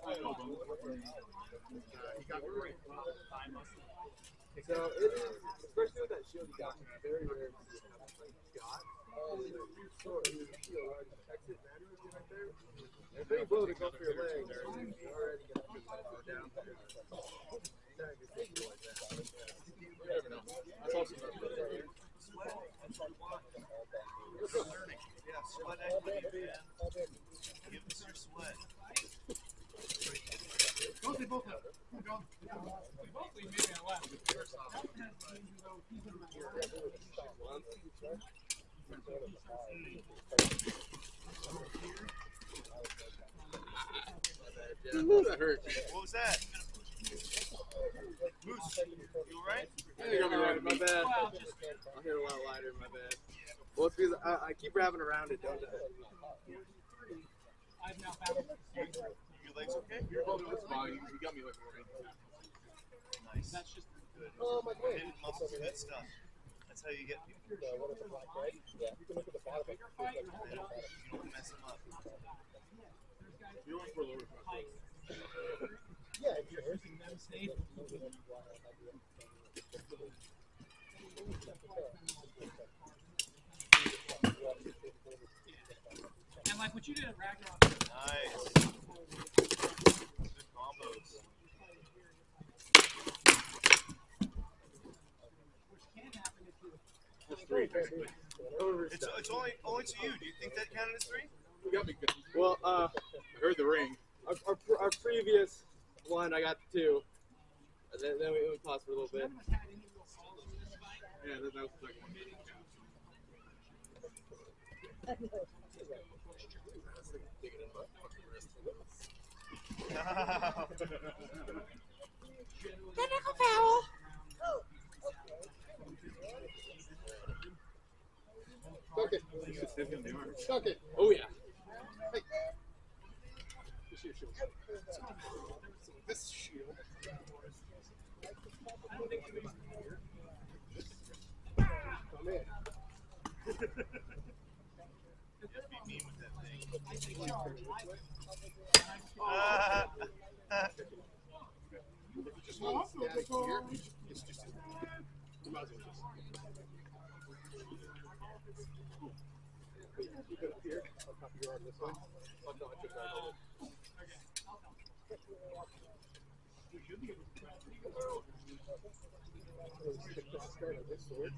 So it is, especially with that shield you got, very rare to see have like shot. And it's short, and you feel like exit manually right there. And if they blow to go for your leg, you're already gonna be down there. Tag is like that. You never know. That's also not good. Learning. Yeah, sweat equity, man. Give us your sweat. Don't they both have it? They both leave maybe on left. First off. That hurt. What was that? Moose, you alright? I think I'm alright, my bad. I'll hit a lot lighter, my bad. Well, it's because I, I keep wrapping around it, don't I? Your legs okay? You're holding this fine. You, you got me like worried. Nice. That's just good. Oh, my God. Hidden muscles, that stuff. That's how you get people. Yeah. You can look at the bottom. They don't, you don't mess them up. You're only for lower class. Yeah, sure. And like what you did at Ragnarok. Nice. Good combos. That's three, technically. It's, it's only only to you. Do you think that counted as three? You got me good. Well, uh, I heard the ring. our, our, our previous one, I got two. And then, then we, we paused for a little bit. Yeah, that, that was the second one. Technical foul. Stuck it. Stiff in the arm. Stuck it. Oh, yeah. Hey. This is your shield. This shield. Come in. Just be mean with that thing. Uh, Just hold static here. It's just. You might as well just. Keep it up here. On top of your arm this way. Oh, no, I took that over. Stick the start of this sword.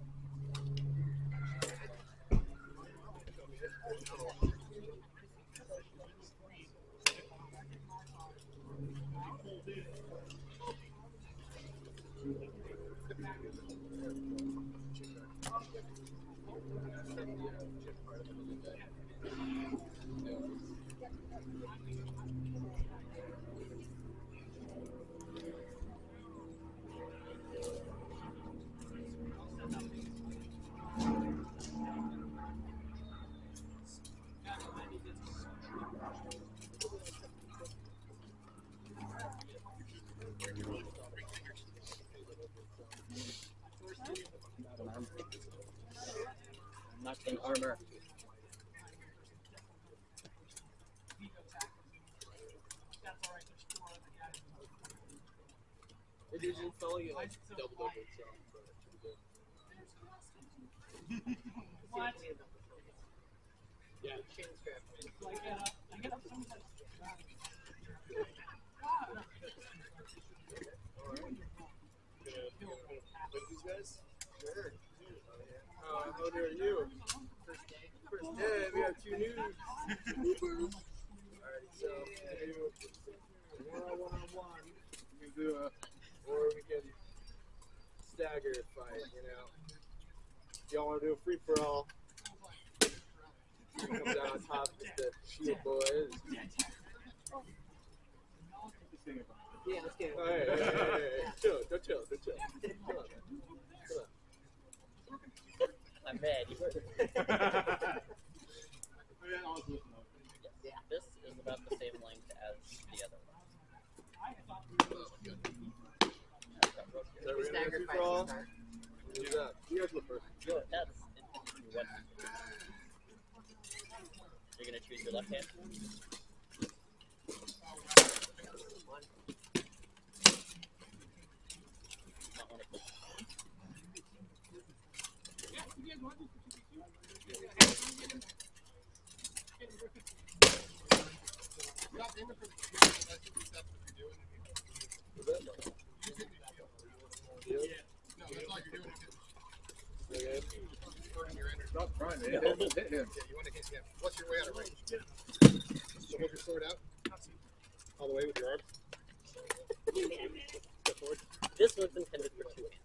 Nothing armor. It didn't install you like double double itself. What? Yeah, chain strap. Like, uh, I get up some with these guys? Sure. Uh, how near are you? First day. First day, we have two news. Alright, so we can do one on one on one. We can do a, or we can stagger fight, you know. Y'all want to do a free for all? Comes out on top with the shield boys. Yeah, let's get it. Oh, hey, hey, hey, hey, hey. Chill, don't chill, don't chill. Come on, man. Come on. I'm ready. Yeah, this is about the same length as the other one. Is that ready for all? Who's that? You guys look first. Yo, that's what. You're gonna choose your left hand? One. Not one of them. No, that's all you're doing. Okay. Recording your energy. Not trying to hit him. Hit him. Yeah, you want to hit him. What's your way out of range? So hold your sword out. All the way with your arms. Step forward. This one's intended for two hands.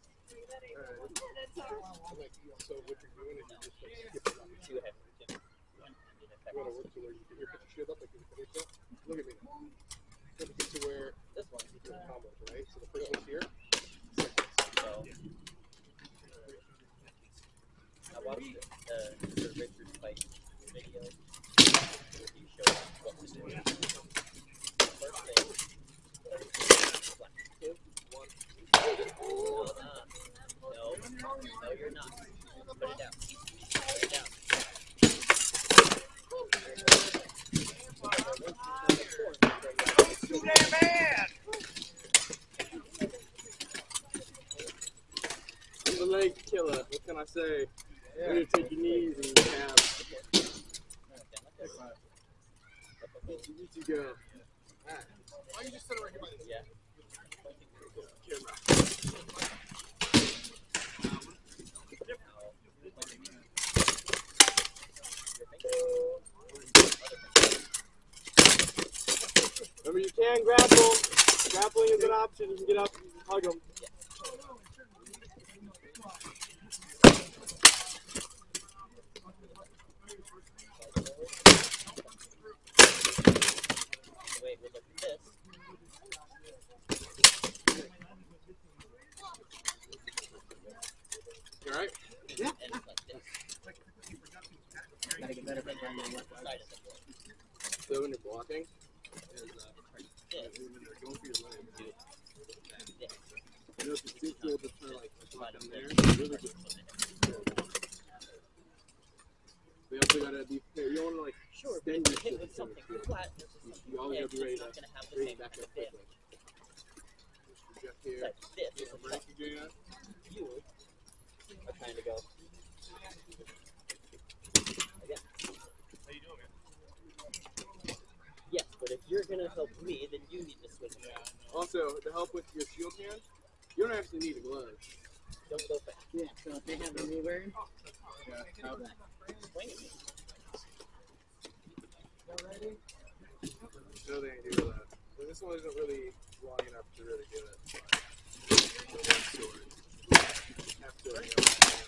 So, like, so what you're doing is you're just like skipping up. Two hands. Two. You want to work to where you can here, put your shield up like you can finish that. Look at me now. You have to get to where This one. you're doing combos, right? So the first one's here. So, I watched uh, the Richard fight video. He showed us what to do. First thing, flash. Two, one. No, nah. no, no, you're not. Put it down. Put it down. I'm the leg killer. What can I say? Yeah. You're gonna take your knees and calves. You two go. Why don't you just sit right here by this? Yeah. Remember, you can grapple. Grappling is an option. You can get up and hug them. Wait, we look at this. You alright? Yeah. And it's like this. Gotta get better than on the left side of the board. So when you're blocking, is, uh, This. when they're going for your leg, This. you know, if you see people just kind of like block them there, it's really good. We also gotta be prepared. You don't wanna like Sure, but extend if your you hit shit with so something much. flat versus You something always edge, gotta be ready it's not to gonna have the bring same it back kind up of quickly. damage. Just here. Like this is a Break again. You are trying to go. Again. How you doing, man? Yes, but if you're gonna help me, then you need to swing it. Also, to help with your shield hand, you don't actually need a glove. Don't go fast. Yeah, so if they have a me wearing, Yeah. swing it. No, they ain't do that. But this one isn't really long enough to really do it. Have to, you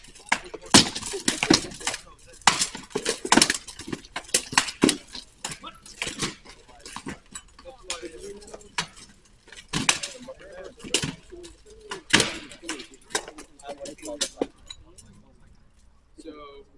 I want to call the flat. So,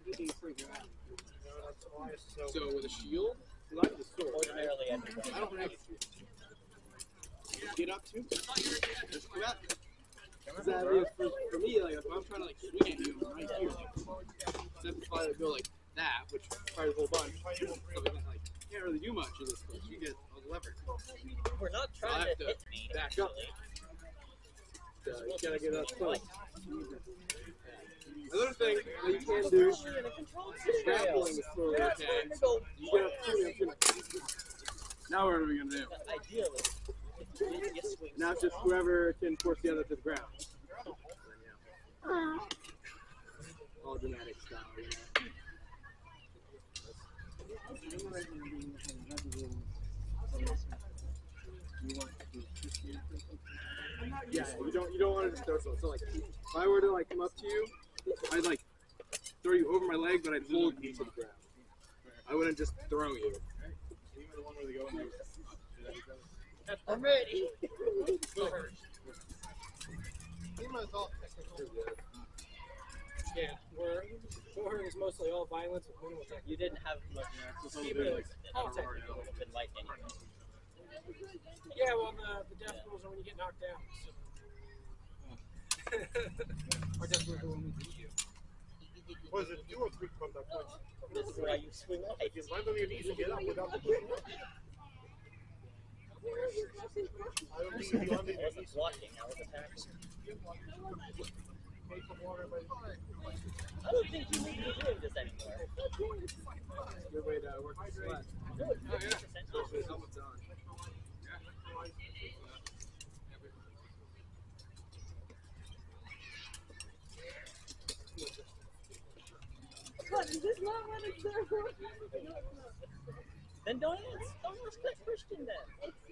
So, so with a shield, I have the sword. Ordinarily, I'd be I don't have to. Get up too. Just go out. That is, for, for me, like if I'm trying to like swing at you right here, instead of trying to go like that, which requires a whole bunch, so we can, like can't really do much in this place. You get a lever. We're not So I trying have to to hit me. back up. So you gotta get up close. Another thing that you can do is grappling is totally okay. You get up to me, I'm gonna. Now what are we gonna do? Ideally, you swing. Now it's just whoever can force the other to the ground. All dramatic style, you know. Yeah, you don't you don't want to just throw so, so like if I were to like come up to you, I'd like throw you over my leg, but I'd hold you to the ground. I wouldn't just throw you. Even the one where they go in there. I'm ready. FEMA is all technical. Yeah, where Four is mostly all violence with minimal technical. You didn't have much Even like, all technical. would have been light anyway. Yeah, well, the, the death rules are when you get knocked down. So. Our death rules are when we beat you. Was it two or three contact points? This is why you swing light. If you land on your knees and get up without the pushing up. I don't think if you landed I wasn't blocking, I was attacking. I don't think you need to be doing this anymore. Good way to work the sweat. Good. Oh, yeah. His helmet's on. What, is this not what it's there for? Then don't ask. Don't respect Christian then.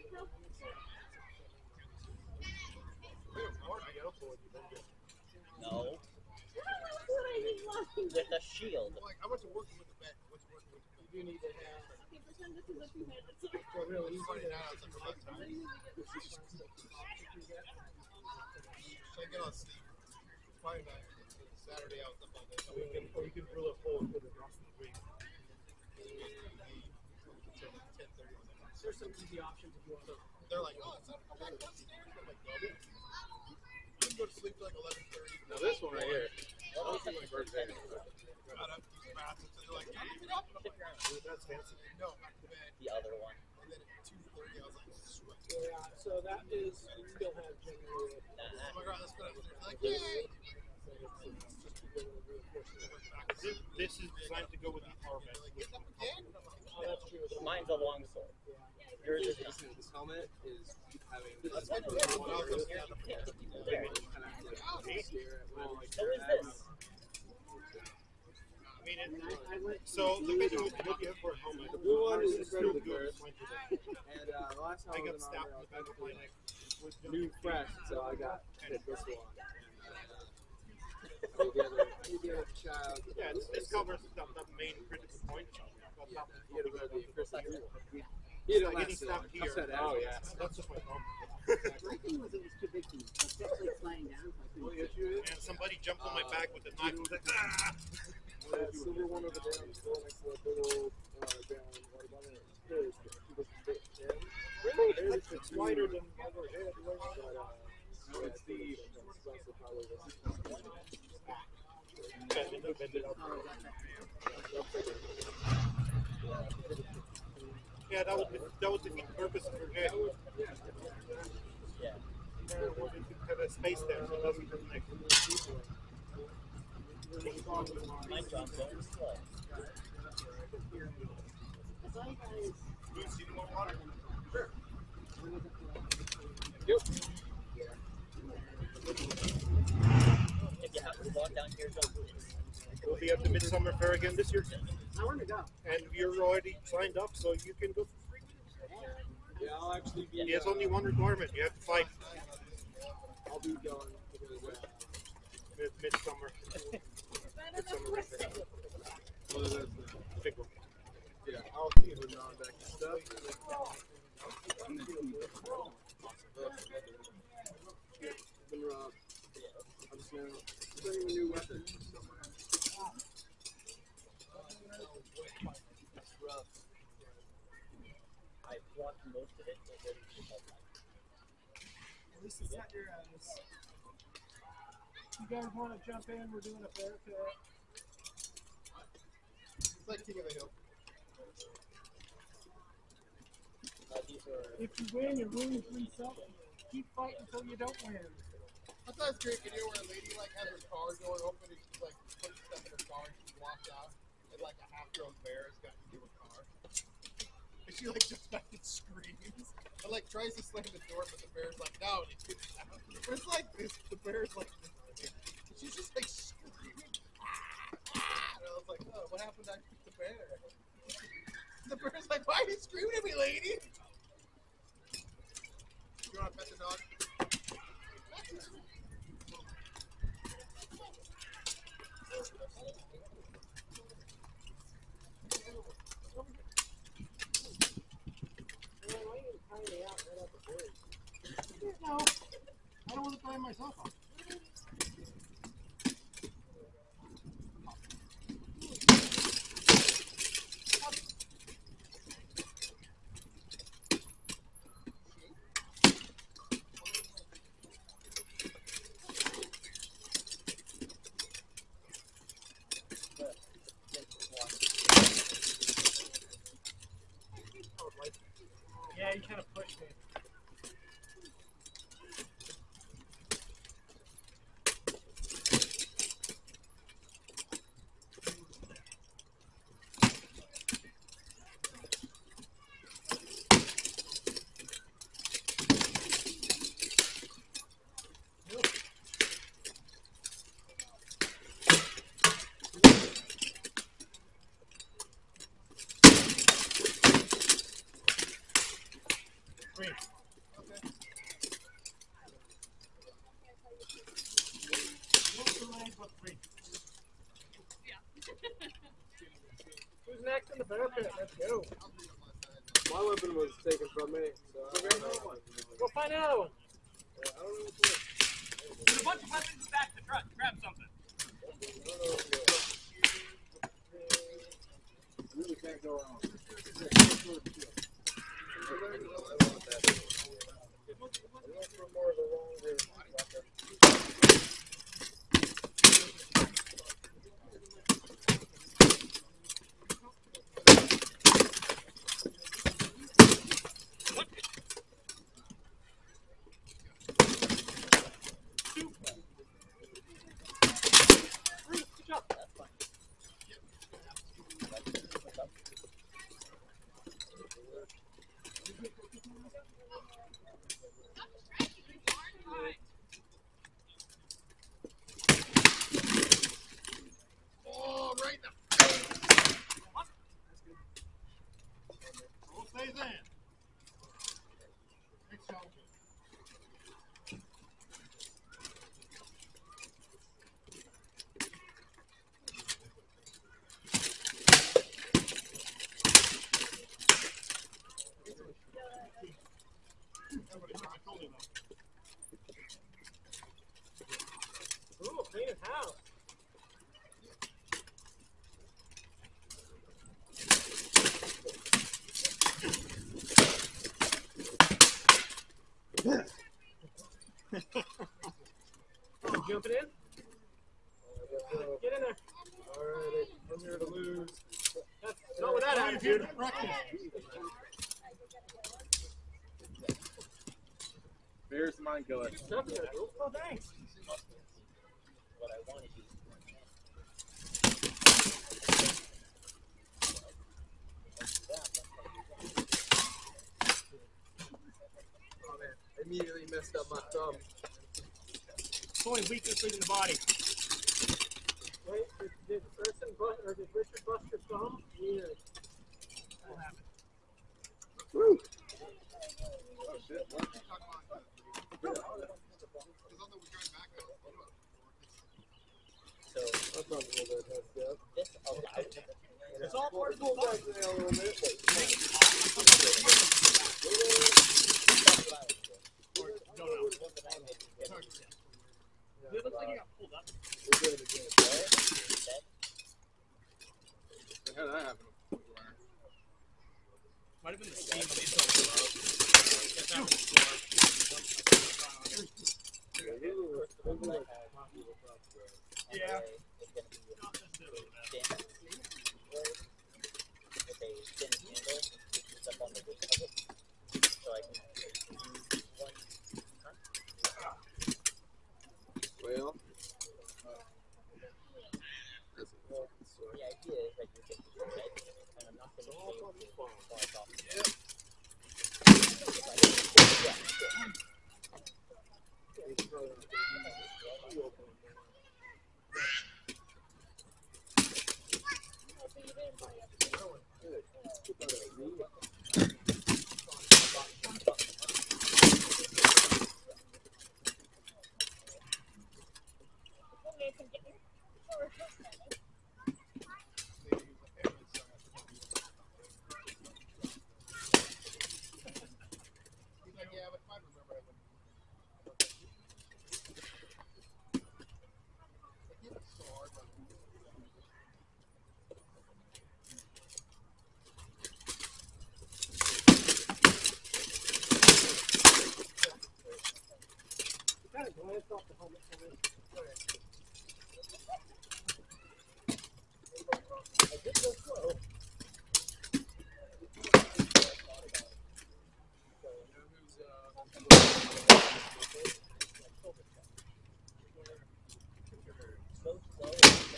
No. That's what I need mine. With a shield. Like, how much working with the bed? What's working with the bed? You need to have. Okay, pretend this is a two minutes. Well, really, you Find need it out. It's like a lot of time. Should I get on sleep? It's probably not. Saturday I was up all day. Or you can, or you can drill a hole and put it across the ring. ten thirty. There's some easy options if you want to. They're like, oh, it's not back downstairs. I'm like, no. I can go to sleep till like eleven thirty. Now this one right here. That was my birthday. Got up to the bathroom, so they're like, get up. And I'm like, That's fancy. no, back to bed. The other one. And then at two thirty, I was like, sweating. Yeah, so that is, you still have generally. Oh my god, let's go downstairs. Like, yay! This, this is designed to go with the power bed. Like, get up again? Oh, that's true. Mine's a long sword. Yours is not. This, this helmet is having this That's kind what of it is. When I was looking There. at it. There. stare at well, like So is this. I mean, it, so depending on what you have for a helmet, the blue one ours is still incredibly good. good. And uh, the last I time I got was on stabbed there, in the back of my neck. with new fresh, so I got hit this one. And, uh, the other, the other child. Yeah, this, this covers the, the main critical point. Yeah, he had to go to the first time. He He had a getting last stabbed here. upset Oh ass. yeah, that's just my thumb. My thing was it was too big for me. I kept like sliding down. So I Well, couldn't the issue is, And somebody jumped on my back with a knife. I was like, ah! the silver one over there on the floor next to the big old uh, down water bottle. It's people fit in. Really? It's, it's wider than overhead. But, uh, no, it's the expensive probably this. Bend it, bend it up. Yeah, that would that would defeat the purpose of your head. Yeah. You could have a space there so it doesn't connect. My job's going slow. Do you see more water? Sure. Yep. If you have to walk down here, don't do it. We'll be at the Midsummer Fair again this year. I want to go. And you're already signed up, so you can go for free. Yeah, I'll actually be. He has only one requirement. You have to fight I'll be going because uh, mid Midsummer. Midsummer Fair. well, that's the Big one. yeah. I'll be with on back and stuff. And then, been robbed. I'm just gonna bring him a new weapon. I blocked most of it. So it didn't keep up. At least it's not your ass. You guys want to jump in? We're doing a fair cut. It's like King of the Hill. Uh, these are If you win, you're winning three something. Keep fighting until you don't win. I thought it was a great video where a lady like has her car door open and she's like putting stuff in her car and she walks out and like a half-grown bear has got into her car. And she like just back and screams and like tries to slam the door, but the bear's like no, and it gets out. It's like this. The bear's like this. And she's just like screaming. Ah, ah. And I was like, oh, what happened after the bear? The bear's like, why are you screaming at me, lady? You want to pet the dog? about three. Who's next in the bear pit? Let's go. My weapon was taken from me. So I don't know. Go find another one. Yeah, I don't know what's going on. There's a bunch of weapons in the back of the truck. Grab something. Really can't go wrong. More of a longer weapon. Oh, right in the We'll stay then. It's so good. Ooh, clean house. Oh, jumping in? Get in there. Alrighty, I'm here to lose. That's not with that attitude. Beer's the mind killer. Oh, thanks. What I wanted you to Oh man, I immediately messed up my thumb. It's only weakness leaving the body. Wait, did, did Thurston bust, or did Richard bust your thumb? Yeah. What happened? Woo! Oh shit. What? So I probably would have messed up. this allowed It's all part of the Pull fun. back there a little bit, but No, no. It looks like you got pulled up. we're good again. How did that happen? Might have been the steam of these ones. Guess that was the floor. Yeah. It's going to be Not necessarily bad. thin with a thin handle just up on the roof of it. So I can use one. Well, The idea is that you get to your head, and I'm not going to shave the bark off. Yep. He's like, yeah, but if I remember, I wouldn't. Like, it was so hard, but Kind of glanced off the helmet for me. I did go slow. So slow.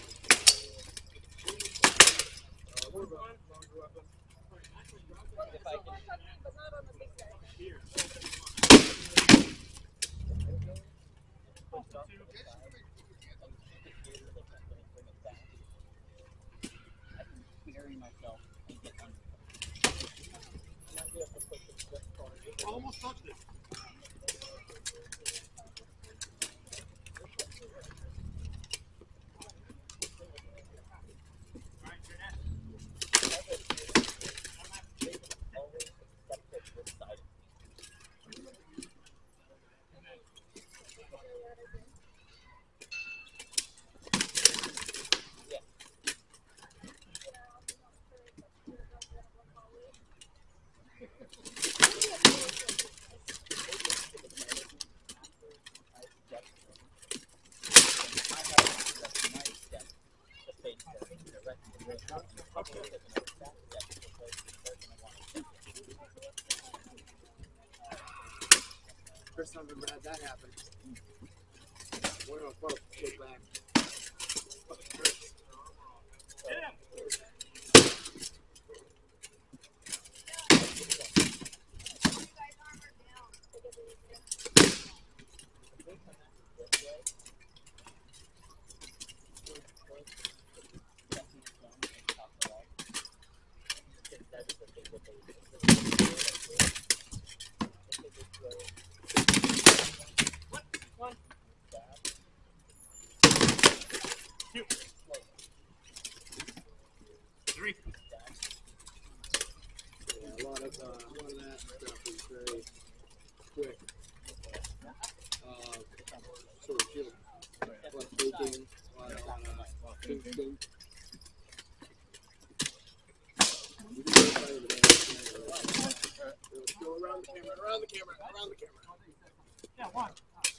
If I can. But not on the big guy. Bury myself and get under. I might be able to push it just far. Almost touched it. go back. Three. Yeah, a lot of uh, a lot of that stuff is very quick. Uh, sort of shield. A lot of baking, a lot of uh, boom, boom. You can go by the day. Let's go around the camera, around the camera, around the camera. Yeah, one.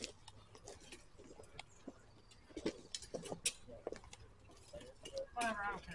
Whatever, I don't care.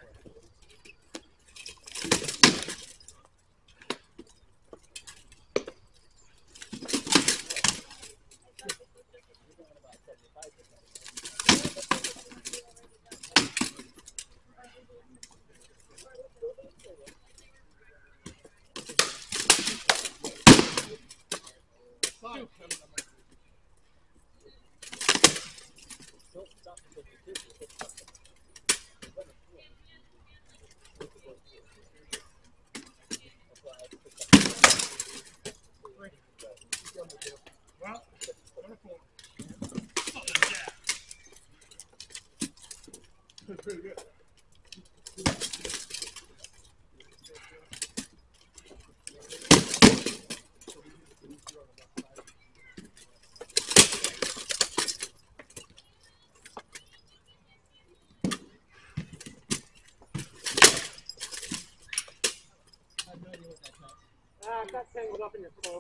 Well, number four. Oh, yeah. Pretty good. Ah, I got tangled up in your clothes.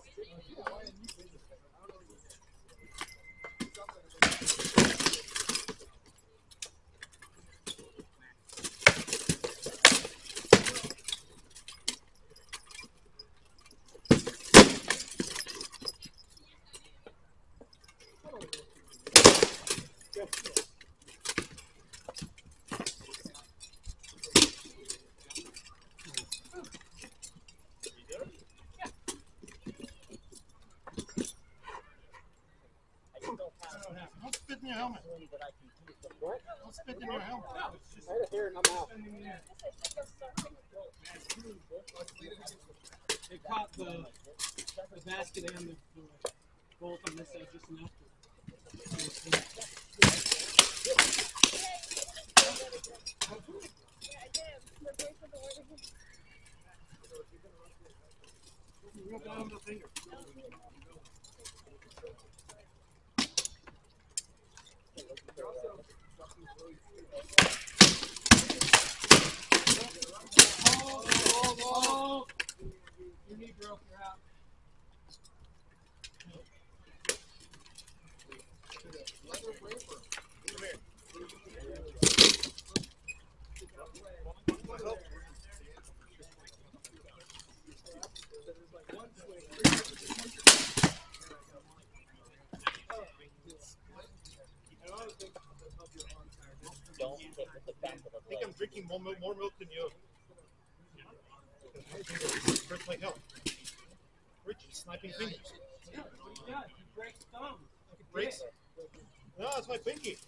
Don't spit in your helmet. What? Don't spit in your helmet. I had a hair in my mouth. They caught the, the basket and the, the bolt on this side just enough You got that on the finger. Oh, oh, oh. Your knee broke, you're out. Don't hit with the back of the I think I'm blade. drinking more, milk- more milk than you. Hurts my health. Richie, sniping fingers. Yeah, he breaks thumbs. Breaks? No, it's my pinky.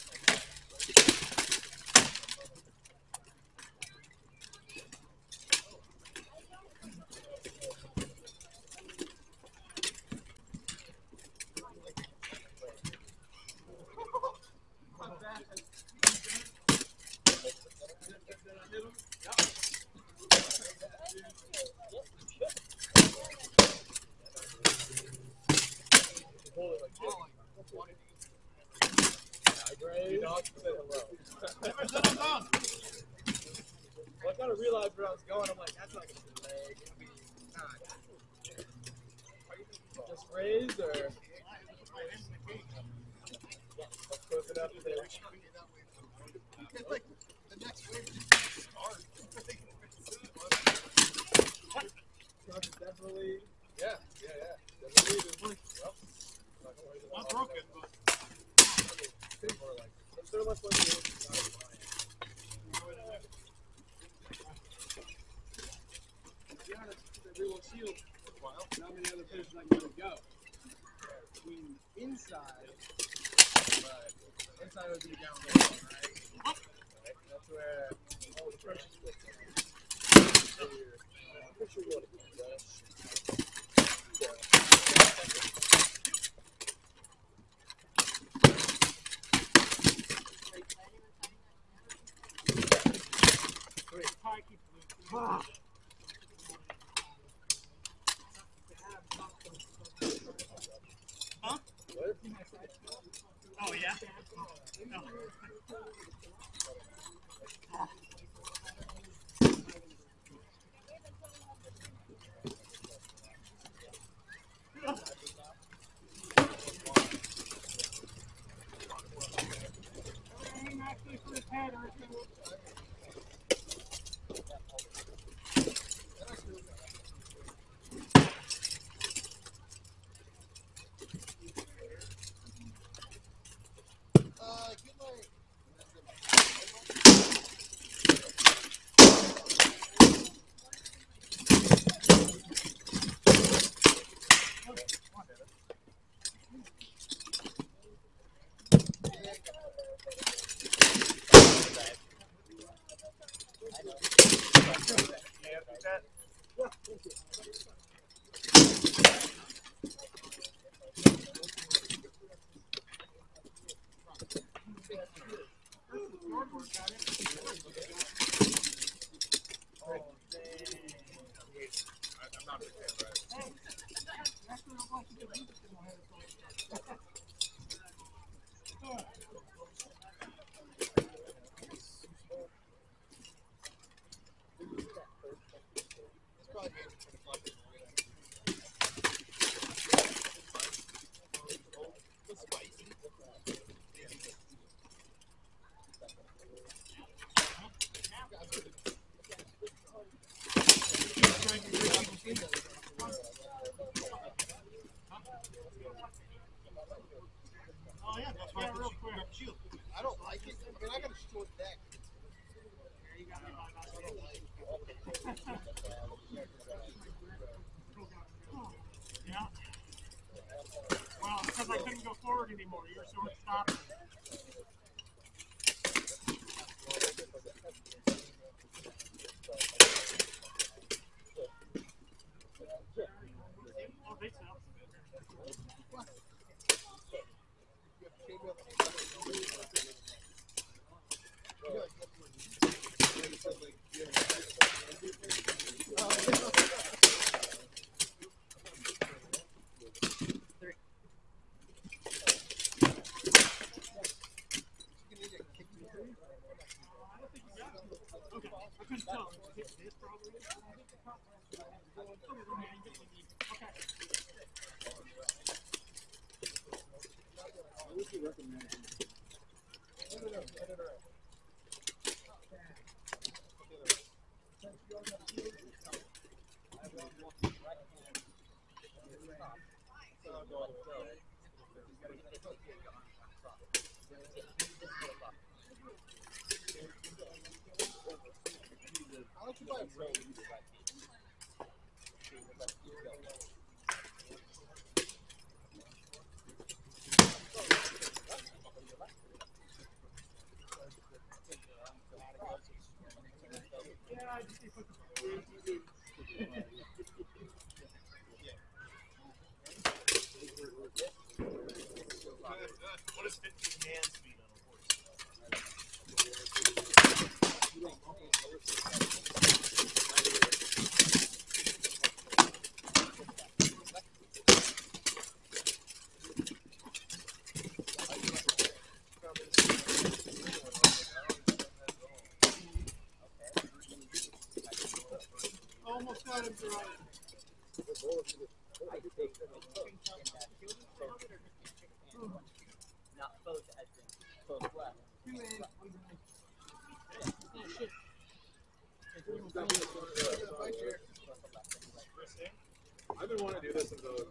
You know, say hello. Never said I'm done. Well, I kind of realized where I was going. I'm like, that's not gonna be leg. It'll be not. Just raised or? Let's close it up there. It's like the next wave is hard. Definitely. Yeah, yeah, yeah. Definitely. Well, Not broken, but more like must let you. To be honest, everyone's sealed. Not many other places I can really go. I mean, inside. But inside would be down there, right? That's where all the precious bits are. I'm pretty sure you want to eat that. Ah. Huh? What? Oh, yeah? No. Everything actually for his head or his Uh, get my. Oh, yeah, that's yeah, real quick. I don't like it. I mean, I got a short deck. You got me by my Yeah. Well, because I couldn't go forward anymore. You're short stopping. Oh, they sell. Okay, I couldn't tell. This probably. Okay. What would you recommend? How much you buy a pro? Yeah, I just need to put the What is fifteen hand speed on a horse? almost got him to right. Not both as in both left. Two in, one's in. Oh, shit. I've been wanting to do this since I was.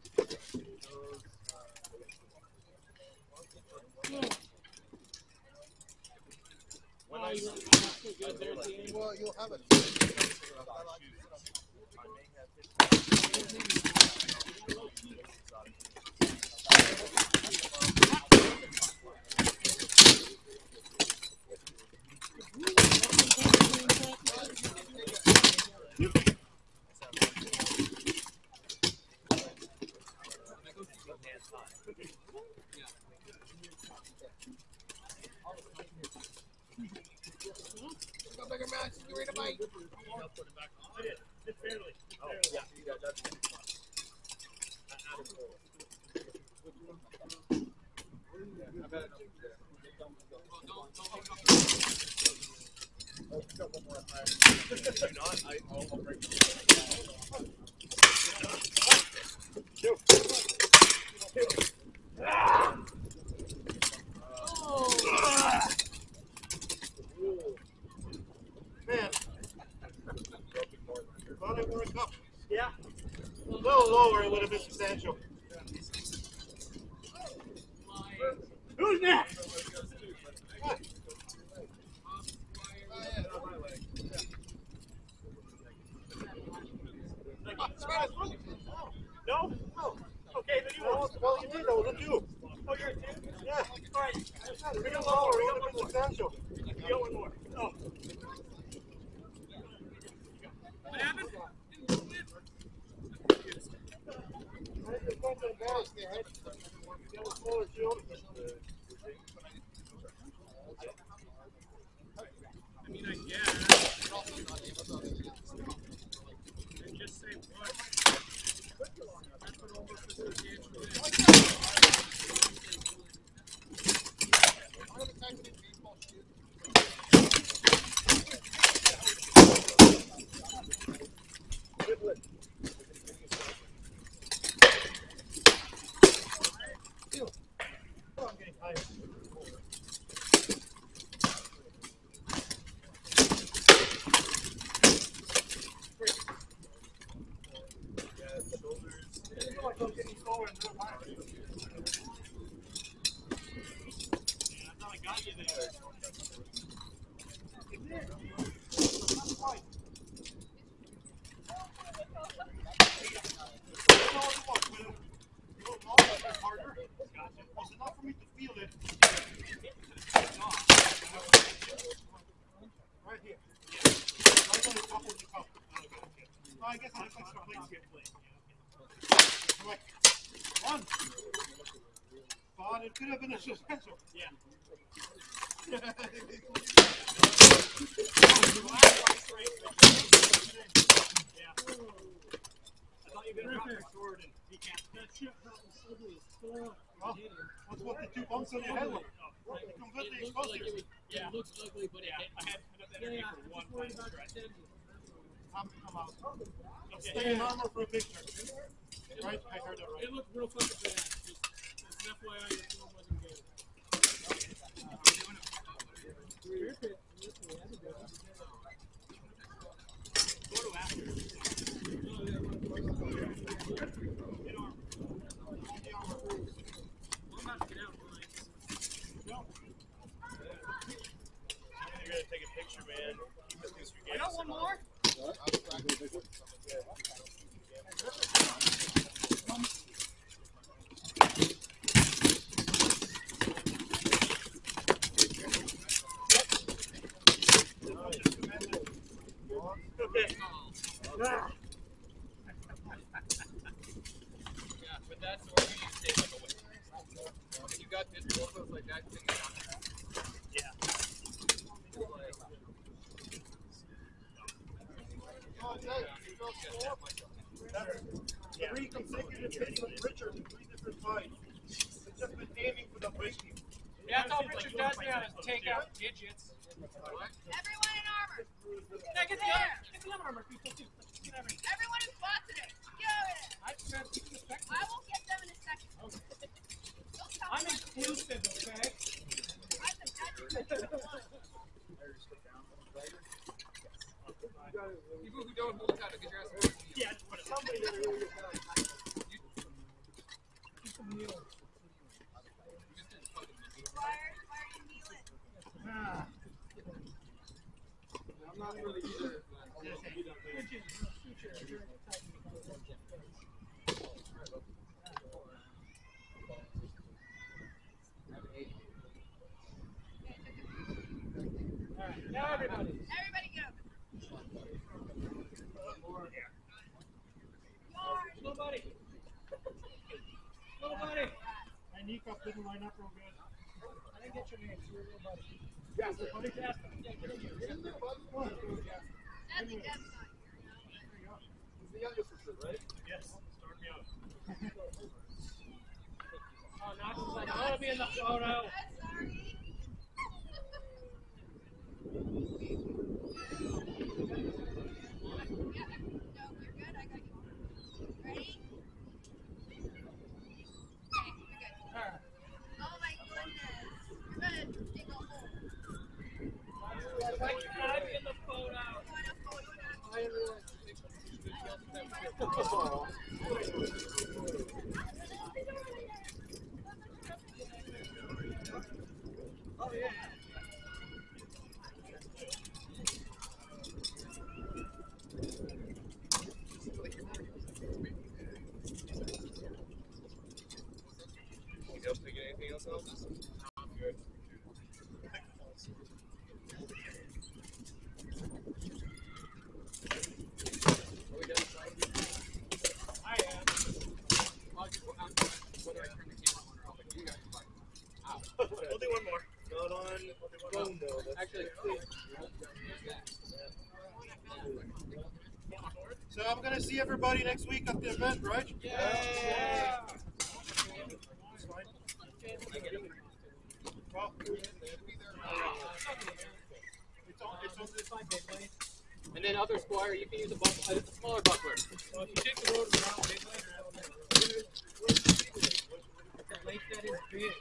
Yeah. why you weren't so good there at the end. Well, you'll have it. Go bigger match. You ready to bite? Man. Thought it worked up. Yeah. A little lower, it would have been substantial. Who's next? No? No. Okay, then you won't. Well, you did. That was a two. Oh, you're a two? Yeah. All right. We got lower. We got one substantial. We got one more. Oh. What happened? I mean, I guess. Just say what? That's what almost substantial is. I guess I'll just extra plates here. Like, one. But it could have been a suspension. Yeah. Yeah. I thought you were going to drop your sword and decap. That shit felt ugly as fuck. Well, that's what the two bumps on your head look. They completely exposed you. Yeah, it looks ugly, but yeah, I had enough energy for one final stretch. I'm, I'm out. I'm staying in armor for a picture. Right? I heard that right. It looked real fucking bad. Just, just an F Y I, your film wasn't good. Photo after. In armor. In armor. I'm about to get out, Mike. No. You're gonna take a picture, man. Keep the picture. I got one more. Okay. Ah. Yeah, but that's what we need to take like away. When you got this photos like that, then yeah. Three consecutive hits with Richard in three different fights. He's just been aiming for the breaking. Yeah, that's all Richard does now is take out digits. Everyone in armor. Yeah, get the armor. Get the armor, people. Everyone who's bossing it. Go ahead. I try to keep the spec. I will get them in a second. I'm inclusive, okay? I'm the judge. People who don't hold out to get your ass. Yeah, somebody that really is nice. Why are, why are you kneeling? Ah. not really either. Alright, now everybody. Everybody go. Slow buddy. Slow buddy. And Nico didn't line up real good. I didn't get your name. So you're a real buddy. Jasper, buddy Jasper. Yeah, get in here. Get in there, buddy. Come on, Jasper. That's the Jeff's not here, you know. There you go. He's the youngest for sure, right? Yes. Start me out. Oh, Knox is like, I want to be in the photo. I'm sorry. Yeah, no, you're good. I got you. Ready? Okay, you're good. Alright. Oh my goodness. You're good. Take a hold. I want to be in the photo. You want a photo now? Hi, everyone. Oh, yeah. You guys picking anything else out? I'm good. I am. We'll do one more. Not on phone though. That's Actually, So I'm gonna see everybody next week at the event, right? Yeah. Well, it's on, it's on this and then other squire, you can use a, buck, a smaller buckler. So if you take the road around Big Lake, that lake that is big.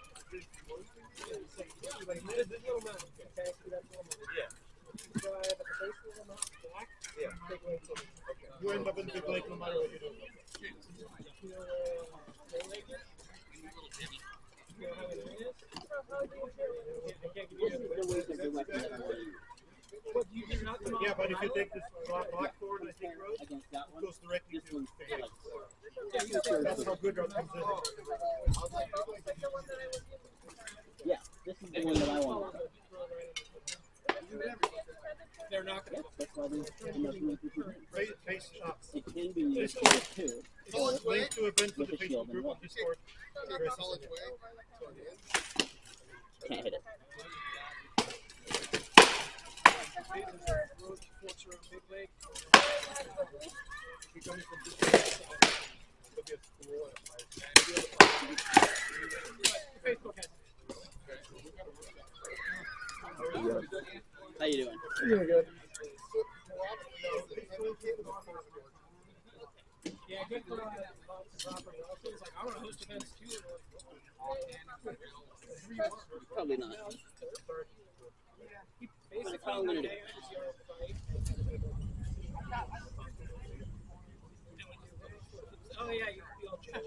Like this little mountain, okay? See that little mountain? Yeah. You drive at the base of the mountain back, Yeah. Big Lake over. You end up in Big Lake no matter what you do. You know where Big Lake is? You know how it is? I can't give you a But you do not come Yeah, off but the if you island? take this Blackboard, I think, road, it goes directly to Big Lake. Yeah, you take That's how good road comes in. Yeah, this is the one that I want. They're not going Yes, to. that's why they end up doing fifty things. Face, face up. It can be used This is- too. It's linked to events with With the a shield Facebook and group what? on Discord. College way. Can't hit it. Road forks around Big Lake. If you're coming from Discord, it'll be a school and Facebook has How you doing? Yeah, good. Yeah, good for uh, property. Also, it's like, I want to host events too. Probably not. Basically, That's all I'm gonna do. today, I just yell at the fight. Oh, yeah, you feel Joe.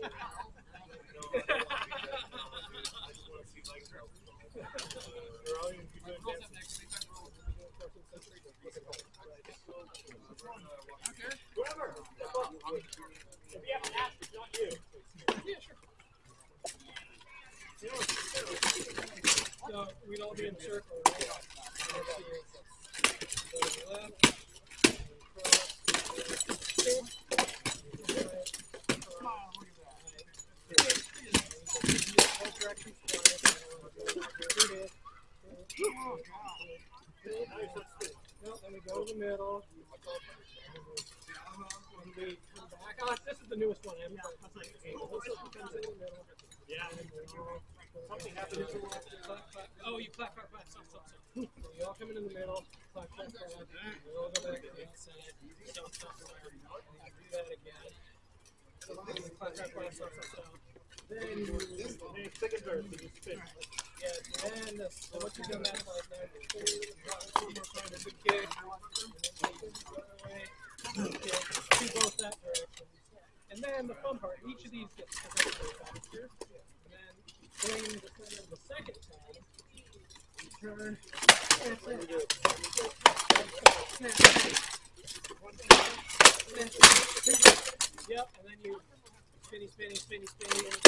If you have an ask, it's not you. Yeah, sure. So we'd all be in circle, right? Go to the left, cross, kick, smile, look at that. Both directions, oh, no, then we go to the middle. When we come back, oh, this is the newest one. I haven't done. That's like, okay, this one comes in the middle. Yeah. Something happens. Clap, clap. Oh, you clap, clap, clap. Stop, stop, stop. So you all come in in the middle. Clap, clap, clap. We all go back to the outside. Stop, stop, stop. Do that again. Clap, clap, clap. Stop, stop, stop. Then you second verse. You spin. Yeah, and uh, so once you've done that, like that, one more time, a good kick. Do both that direction. And then the fun part, each of these gets progressively faster. And then during the, the second time, you turn Yep, and then you spinny, spinny, spinny, spinny. And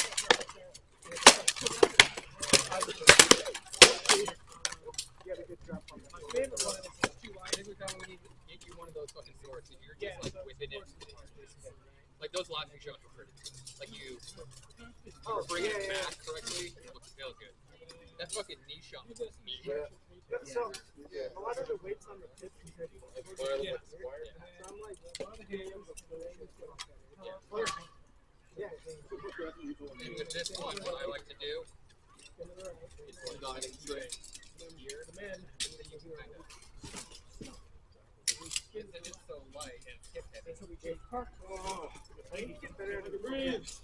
You had a good drop on my favorite one is two wide. Every time we need to get you one of those fucking swords, and you're just like within it. Like those last few shots were pretty. Like you Oh, bring yeah, it yeah. back correctly, it looks real good. That fucking knee shot was neat. Yeah. So, a lot of the weights on the tips. Yeah. So I'm like, a lot of the hands are yeah. And with this one, what I like to do is slide it straight here, and then you can kind of. Because it is so light and it's hip heavy. Oh, ladies get better at the bridge.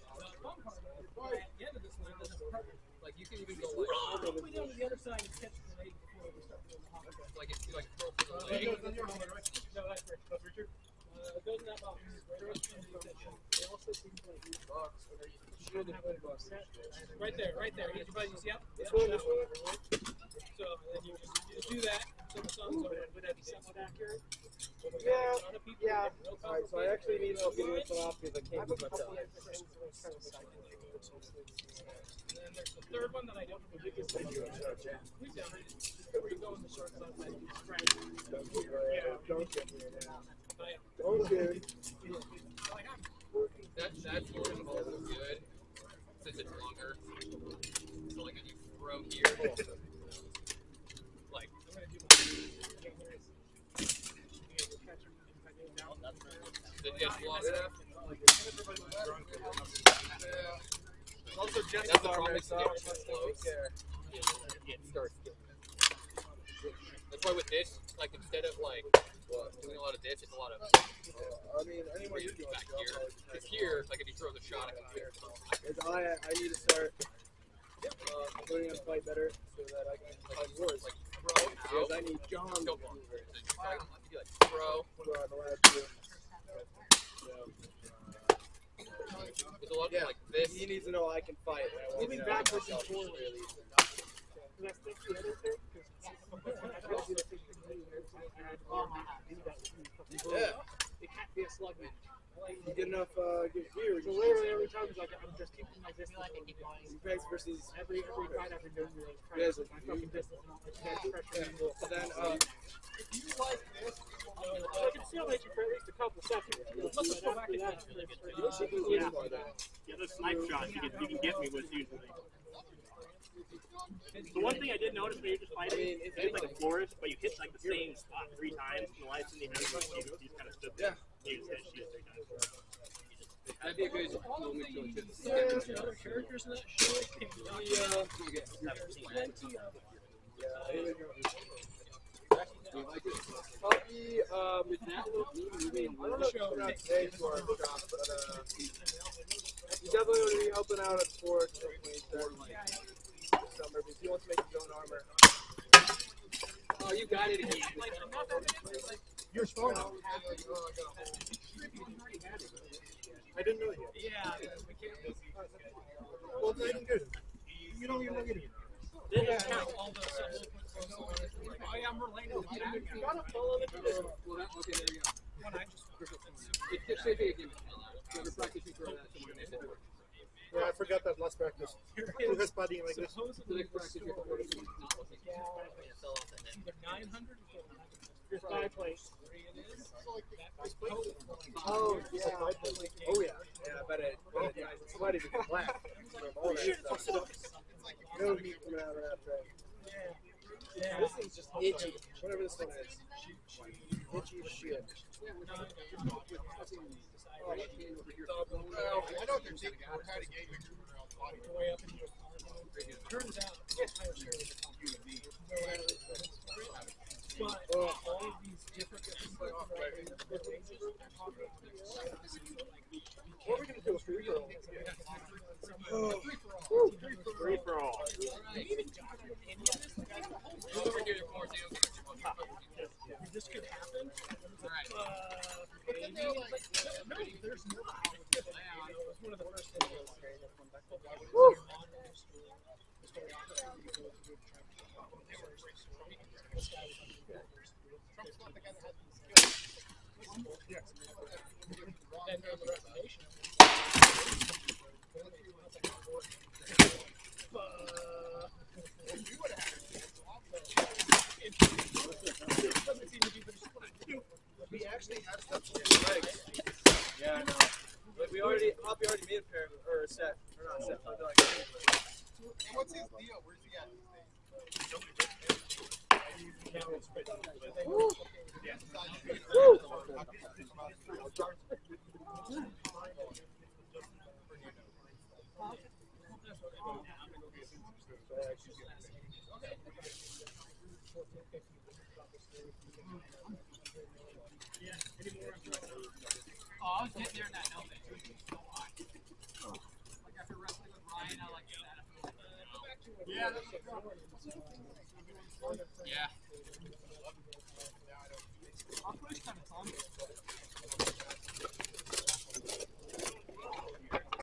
Like you can even go like All the way down to the other side and catch the leg before we start doing the hop. like if you like throw for the leg. No, that's Rich. That's Richard. Uh, it goes in that box. It also seems like you should have a box. Right there, right there. You see up? This one, this one. So then you just, you just do that. So the sun's over. Would that be somewhat accurate? Yeah, yeah. Alright, so I actually need help getting this one off because I can't get myself. And then there's the third one that I don't know the biggest thing. We've done it. Where you go in the short side, like you spread it. Yeah, don't get me now. Don't get me. That that sword is also good since it's longer. So like when you throw here, like I'm gonna do my. the just long enough. Also, just That's the problem. It's getting too close. It starts getting. That's why with this, like instead of like doing a lot of this, it's a lot of. I mean, anyway, you're doing back here. Because here, like if he throws a shot, it can do it. I, I need to start uh, learning how to fight better so that I can fight yours. Like throw Because out. I need John to Go do for it. it. So you like, you like throw. Throw on the last two. There's a lot Yeah, of like this. he needs to know I can fight. And I won't Moving know backwards and myself, forward. really. Can I stick the other thing? Yeah. It can't be a slug man. You get enough uh, get here. So literally every time it's like I'm just keeping my distance. I keep going. Impact versus Every every fight I've been doing, like trying Yes, to keep my fucking distance and all that shit, pressure. yeah. So then, uh, I can still make you for at least a couple seconds. Let's go back to that. Yeah. Yeah, those snipe shots you can, you can get me with usually. The one thing I did notice when you're just fighting, I mean, you hit like a florist, but you hit like the same spot three times, and the lights in the enemy, you, you kind of stood there. You just hit shit three times. That'd be a good moment to just Yeah, other characters in that show. yeah. Puppy, um, I don't know if you're not today to our shop, but uh, you definitely want to be helping out at Ford summer because he wants to make his own armor. Oh, you got it again. You're Stormhold. I didn't know you. Yeah, Well, then I didn't. You don't even know it. they didn't count all the stuff. Oh yeah, I'm related to that guy. You gotta follow the tradition. Well, that, okay, there you go. When I just It's just say it again. Whoever practice you throw that someone in it. Yeah, I forgot that last practice. Who has body like this? So they practice you throw it not looking. either nine hundred or Just five plates. Oh, yeah. Oh, yeah. Yeah, I bet it, bet it it's sweaty because it's black. From all that stuff. No meat coming out of that tray. Yeah. This thing's just itchy. Whatever this one is. Itchy as shit. Well, I know they're taking we're kind of gaming around body. way up into your turns out it's higher share of the company. But all of these different What are we going to do? A free for all? Free for all. This could happen. Right. Uh, maybe, but no, there's not. It was one of the first things. Trump's not the guy that had these skills. Yes. And during the Reformation, We would have had it. We actually have stuff to do legs. Yeah, I know. But we already, Poppy already made a pair of, or a set, or not a set, but like. And what's his deal? Where's he at these Oh, I was getting there in that helmet. It was so hot. Like after wrestling with Ryan, I like sat up. Yeah, that's Yeah. I'll push kind of